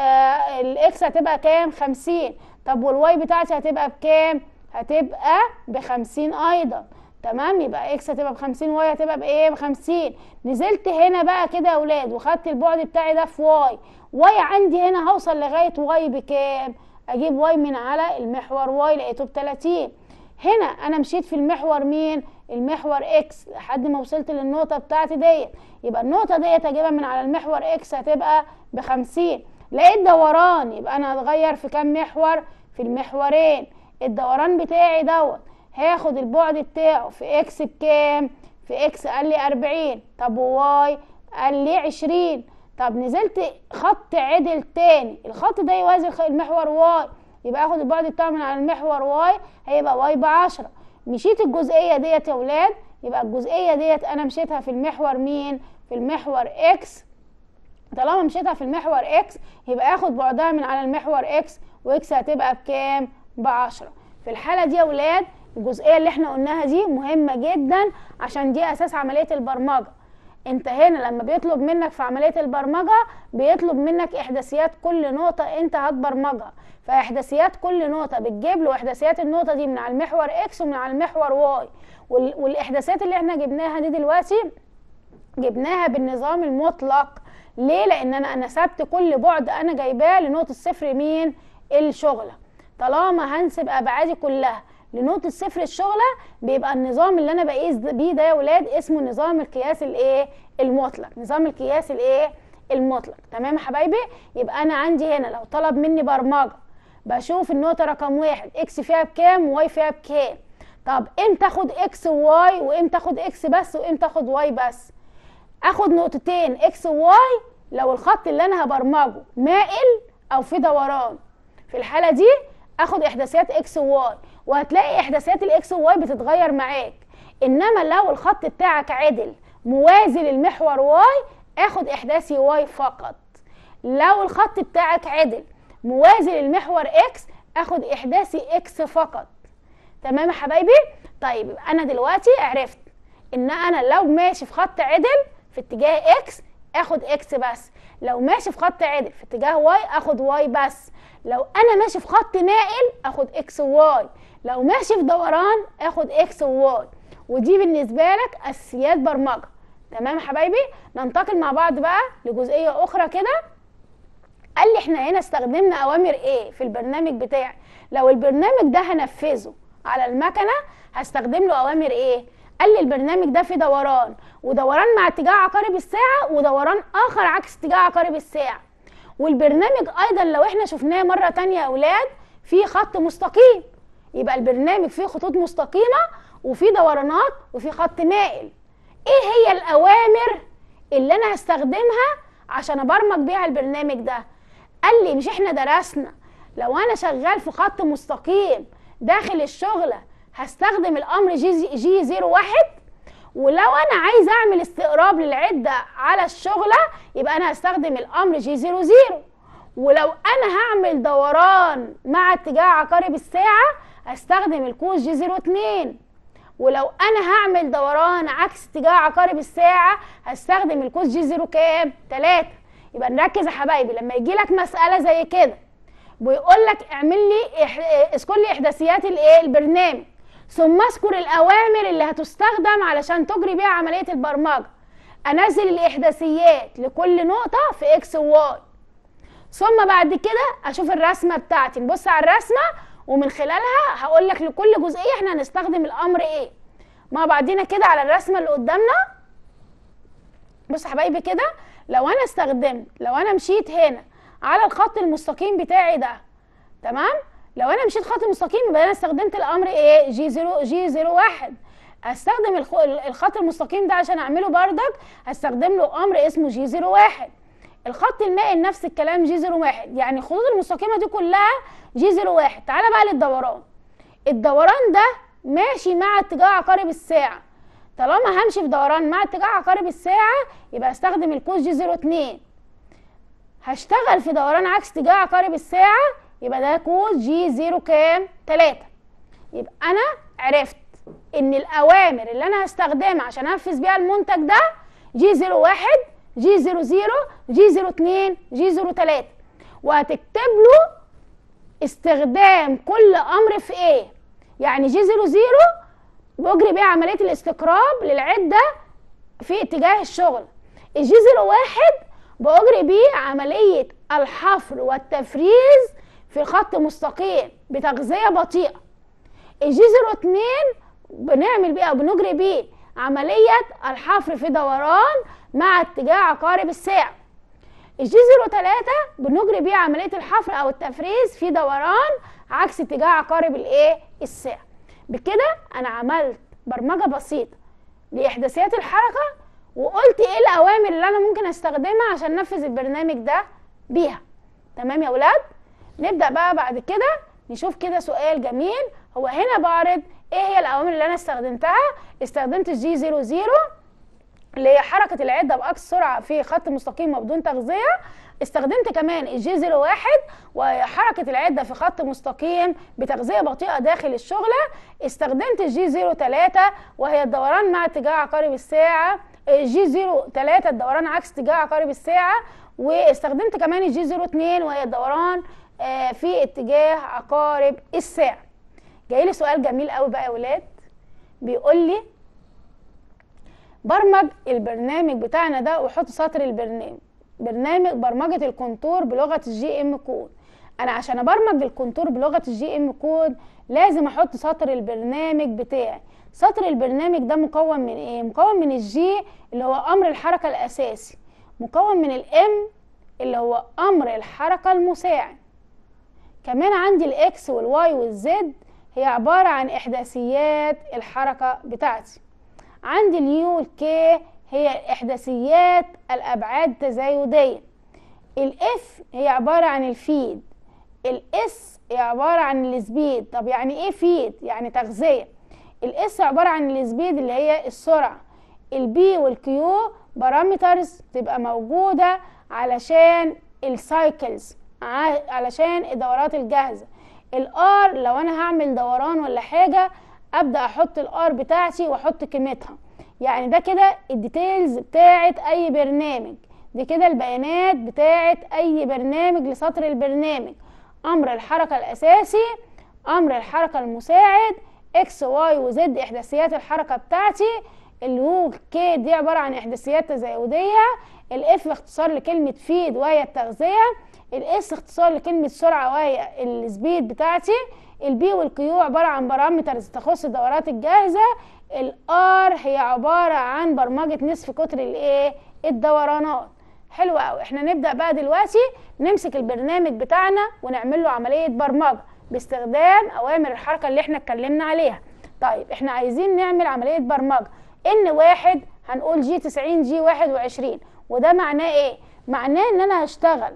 الاكس هتبقى كام؟ 50. طب والواي بتاعتي هتبقى بكام؟ هتبقى ب50 ايضا. تمام، يبقى اكس هتبقى ب50 واي هتبقى بايه؟ ب50. نزلت هنا بقى كده يا ولاد وخدت البعد بتاعي ده في واي. واي عندي هنا هوصل لغايه واي بكام؟ اجيب واي من على المحور واي، لقيته ب30. هنا انا مشيت في المحور مين؟ المحور اكس لحد ما وصلت للنقطه بتاعتي ديت، يبقى النقطه ديت اجيبها من على المحور اكس هتبقى ب50. لقيت دوران، يبقى انا هتغير في كام محور؟ في المحورين. الدوران بتاعي دوت هاخد البعد بتاعه في اكس بكام؟ في اكس قال لي 40. طب وواي؟ قال لي 20. طب نزلت خط عدل تاني، الخط ده يوازي المحور واي، يبقى اخد البعد بتاعه من على المحور واي هيبقى واي ب10. مشيت الجزئيه ديت يا ولاد، يبقى الجزئيه ديت انا مشيتها في المحور مين؟ في المحور اكس. طالما مشيتها في المحور اكس يبقى اخد بعدها من على المحور اكس، واكس هتبقى بكام؟ ب10. في الحاله دي يا ولاد الجزئيه اللي احنا قلناها دي مهمه جدا، عشان دي اساس عمليه البرمجه. انت هنا لما بيطلب منك في عمليه البرمجه بيطلب منك احداثيات كل نقطه انت هتبرمجها، فاحداثيات كل نقطه بتجيب له احداثيات النقطه دي من على المحور اكس ومن على المحور واي. والاحداثيات اللي احنا جبناها دي دلوقتي جبناها بالنظام المطلق. ليه؟ لان انا نسبت كل بعد انا جايباه لنقطه صفر مين؟ الشغله. طالما هنسب ابعادي كلها لنقطه صفر الشغله بيبقى النظام اللي انا بقيس بيه ده يا ولاد اسمه نظام القياس الايه؟ المطلق. نظام القياس الايه؟ المطلق. تمام يا حبايبي؟ يبقى انا عندي هنا لو طلب مني برمجه بشوف النقطه رقم 1 اكس فيها بكام وواي فيها بكام. طب امتى اخد اكس وواي، وامتى اخد اكس بس، وامتى اخد واي بس؟ اخد نقطتين اكس وواي لو الخط اللي انا هبرمجه مائل او في دوران. في الحاله دي اخد احداثيات اكس وواي، وهتلاقي احداثيات الاكس وواي بتتغير معاك. انما لو الخط بتاعك عدل موازي للمحور واي اخد احداثي واي فقط. لو الخط بتاعك عدل موازي للمحور اكس اخد احداثي اكس فقط. تمام يا حبايبي؟ طيب انا دلوقتي عرفت ان انا لو ماشي في خط عدل في اتجاه اكس اخد اكس بس، لو ماشي في خط عدل في اتجاه واي اخد واي بس، لو انا ماشي في خط مائل اخد اكس وواي، لو ماشي في دوران اخد اكس وواي. ودي بالنسبه لك اساسيات برمجه. تمام يا حبايبي؟ ننتقل مع بعض بقى لجزئيه اخرى كده. قال لي احنا هنا استخدمنا اوامر ايه في البرنامج بتاعي؟ لو البرنامج ده هنفذه على المكنه هستخدم له اوامر ايه؟ قال لي البرنامج ده فيه دوران، ودوران مع اتجاه عقارب الساعه، ودوران اخر عكس اتجاه عقارب الساعه. والبرنامج ايضا لو احنا شفناه مره تانية يا اولاد فيه خط مستقيم، يبقى البرنامج فيه خطوط مستقيمه وفيه دورانات وفيه خط مائل. ايه هي الاوامر اللي انا هستخدمها عشان ابرمج بيها البرنامج ده؟ قال لي مش احنا درسنا لو انا شغال في خط مستقيم داخل الشغله هستخدم الامر جي 01، ولو انا عايز اعمل استقراب للعده على الشغله يبقى انا هستخدم الامر جي 00، ولو انا هعمل دوران مع اتجاه عقارب الساعه هستخدم القوس جي 02، ولو انا هعمل دوران عكس اتجاه عقارب الساعه هستخدم القوس جي 0 كام؟ 3. يبقى نركز يا حبايبي لما يجي لك مساله زي كده بيقول لك اعمل لي اذكر لي احداثيات الايه؟ البرنامج. ثم اذكر الأوامر اللي هتستخدم علشان تجري بيها عملية البرمجة. أنزل الإحداثيات لكل نقطة في إكس وواي، ثم بعد كده أشوف الرسمة بتاعتي، نبص على الرسمة ومن خلالها هقول لك لكل جزئية احنا هنستخدم الأمر إيه مع بعضينا كده على الرسمة اللي قدامنا. بص يا حبايبي كده، لو أنا مشيت هنا على الخط المستقيم بتاعي ده، تمام؟ لو انا مشيت خط مستقيم يبقى انا استخدمت الامر ايه؟ G01. هستخدم الخط المستقيم ده عشان اعمله بردك، هستخدم له امر اسمه G01. الخط المائل نفس الكلام G01، يعني الخطوط المستقيمه دي كلها G01. تعالى بقى للدوران. الدوران ده ماشي مع اتجاه عقارب الساعه. طالما همشي في دوران مع اتجاه عقارب الساعه يبقى استخدم القوس G02. هشتغل في دوران عكس اتجاه عقارب الساعه يبقى ده قوس G0 كام؟ 3. يبقى انا عرفت ان الاوامر اللي انا هستخدمها عشان انفذ بيها المنتج ده G01 G00 G02 G03، وهتكتب له استخدام كل امر في ايه. يعني G00 بجري بيها عمليه الاستقراب للعده في اتجاه الشغل. G01 بجري بيه عمليه الحفر والتفريز في خط مستقيم بتغذية بطيئة. G02 بنعمل بيه أو بنجري بيه عملية الحفر في دوران مع اتجاه عقارب الساعة. G03 بنجري بيه عملية الحفر أو التفريز في دوران عكس اتجاه عقارب الساعة. بكده أنا عملت برمجة بسيطة لإحداثيات الحركة، وقلت إيه الأوامر اللي أنا ممكن أستخدمها عشان أنفذ البرنامج ده بيها. تمام يا ولاد؟ نبدأ بقى بعد كده نشوف كده سؤال جميل. هو هنا بعرض ايه هي الأوامر اللي أنا استخدمتها. استخدمت G00 اللي هي حركة العدة بأقصى سرعة في خط مستقيم وبدون تغذية. استخدمت كمان G01 وحركة العدة في خط مستقيم بتغذية بطيئة داخل الشغلة. استخدمت G03 وهي الدوران مع اتجاه عقارب الساعة. G03 الدوران عكس اتجاه عقارب الساعة. واستخدمت كمان G02 وهي الدوران في اتجاه عقارب الساعة. جاي لي سؤال جميل قوي بقى يا ولاد، بيقول لي برمج البرنامج بتاعنا ده وحط سطر البرنامج. برنامج برمجة الكونتور بلغة الGM كود. انا عشان ابرمج الكونتور بلغة الGM كود لازم احط سطر البرنامج بتاعي. سطر البرنامج ده مكون من ايه؟ مكون من الG اللي هو امر الحركة الاساسي، مكون من الM اللي هو امر الحركة المساعد. كمان عندي الاكس والواي والزد هي عبارة عن احداثيات الحركة بتاعتي. عندي اليو والكي هي احداثيات الابعاد التزايدية. الاف هي عبارة عن الفيد. الاس هي عبارة عن السبيد. طب يعني ايه فيد؟ يعني تغذية. الاس عبارة عن السبيد اللي هي السرعة. البي والكيو بارامترز تبقى موجودة علشان السايكلز، علشان الدورات الجاهزة. الار لو انا هعمل دوران ولا حاجة ابدأ احط الار بتاعتي واحط قيمتها. يعني ده كده الديتيلز بتاعت اي برنامج، دي كده البيانات بتاعت اي برنامج لسطر البرنامج. امر الحركة الاساسي، امر الحركة المساعد، اكس واي وزد احداثيات الحركة بتاعتي. اليو كي دي عبارة عن احداثيات تزايدية. الاف اختصار لكلمة فيد وهي التغذية. الاس اختصار لكلمة سرعة وهي السبيد بتاعتي. البي والكيو عبارة عن بارامترز تخص الدورات الجاهزة. الار هي عبارة عن برمجة نصف قطر الدورانات. حلو قوي. احنا نبدأ بقى دلوقتي نمسك البرنامج بتاعنا ونعمل له عملية برمجة باستخدام اوامر الحركة اللي احنا اتكلمنا عليها. طيب احنا عايزين نعمل عملية برمجة. N1 هنقول G90 G21، وده معناه ايه؟ معناه ان انا هشتغل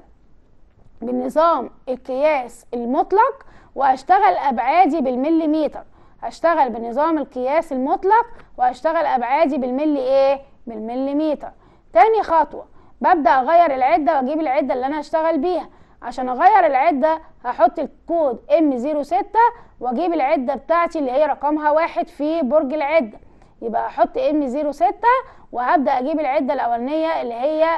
بنظام القياس المطلق وهشتغل ابعادي بالمليمتر. هشتغل بنظام القياس المطلق وهشتغل ابعادي بالمليمتر. تاني خطوة ببدأ اغير العدة واجيب العدة اللي انا هشتغل بيها. عشان اغير العدة هحط الكود M06 واجيب العدة بتاعتي اللي هي رقمها 1 في برج العدة. يبقى احط M06 وهبدأ اجيب العدة الاولانية اللي هي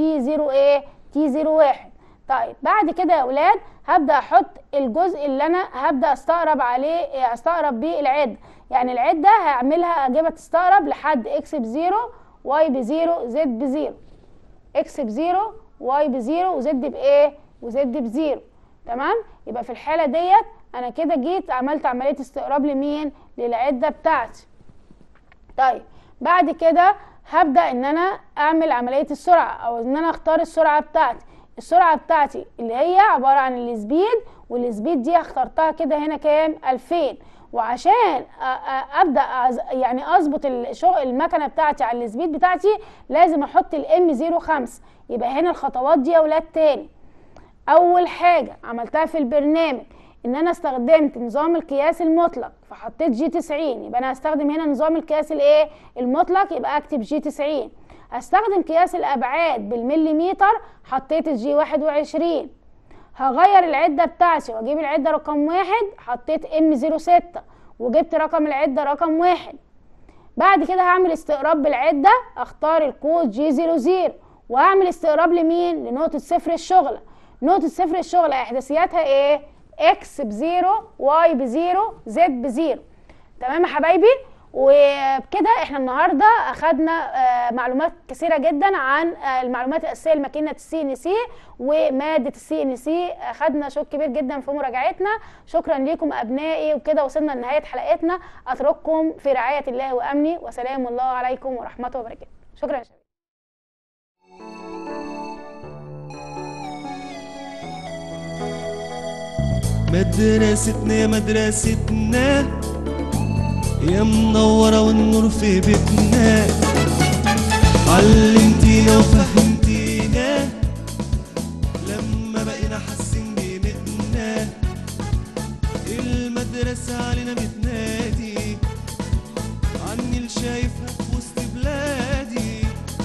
T01. طيب بعد كده يا اولاد هبدأ احط الجزء اللي انا هبدأ استقرب بيه العدة. يعني العده هعملها اجيبها تستقرب لحد اكس ب0 واي ب0 زد ب0، اكس ب0 واي ب0 وزد بايه وزد ب0. تمام. يبقى في الحاله ديت انا كده جيت عملت عمليه استقراب لمين؟ للعده بتاعتي. طيب بعد كده هبدا ان انا اعمل عمليه السرعه، او ان انا اختار السرعه بتاعتي. السرعه بتاعتي اللي هي عباره عن السبيد، والسبيد دي اخترتها كده هنا كام؟ 2000. وعشان ابدا يعني اظبط المكنه بتاعتي على السبيد بتاعتي لازم احط الام 05. يبقى هنا الخطوات دي يا ولاد تاني. اول حاجه عملتها في البرنامج ان انا استخدمت نظام القياس المطلق فحطيت جي 90، يبقى انا هستخدم هنا نظام القياس الايه المطلق، يبقى اكتب جي 90. هستخدم قياس الابعاد بالمليمتر، حطيت الجي 21. هغير العده بتاعتي واجيب العده رقم 1، حطيت ام 06 وجبت رقم العده رقم 1. بعد كده هعمل استقراب بالعده، اختار الكود جي 00 وهعمل استقراب لمين؟ لنقطه صفر الشغله. نقطه صفر الشغله احداثياتها ايه؟ اكس ب0 واي ب0 زد ب0. تمام يا حبايبي. وبكده احنا النهارده اخدنا معلومات كثيره جدا عن المعلومات الاساسيه لماكينه السي ان سي وماده السي ان سي. اخدنا شوط كبير جدا في مراجعتنا. شكرا لكم ابنائي، وبكده وصلنا لنهايه حلقتنا. اترككم في رعايه الله وامنه، وسلام الله عليكم ورحمته وبركاته. شكرا يا شباب. مدرستنا مدرستنا يا منورة والنور في بيتنا، علمتينا وفهمتينا لما بقينا حاسين بقيمتنا. المدرسة علينا بتنادي عني اللي شايفها في وسط بلادي،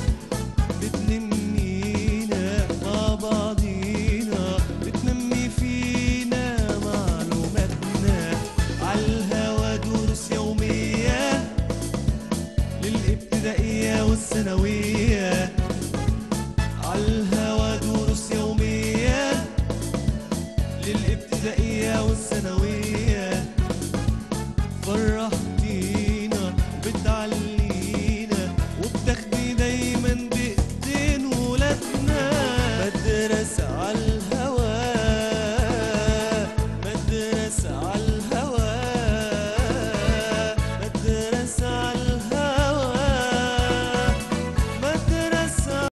بتنمينا مع بعضينا، بتنمي فينا معلوماتنا. عالهوا دروس يومية للابتدائية والثانوية.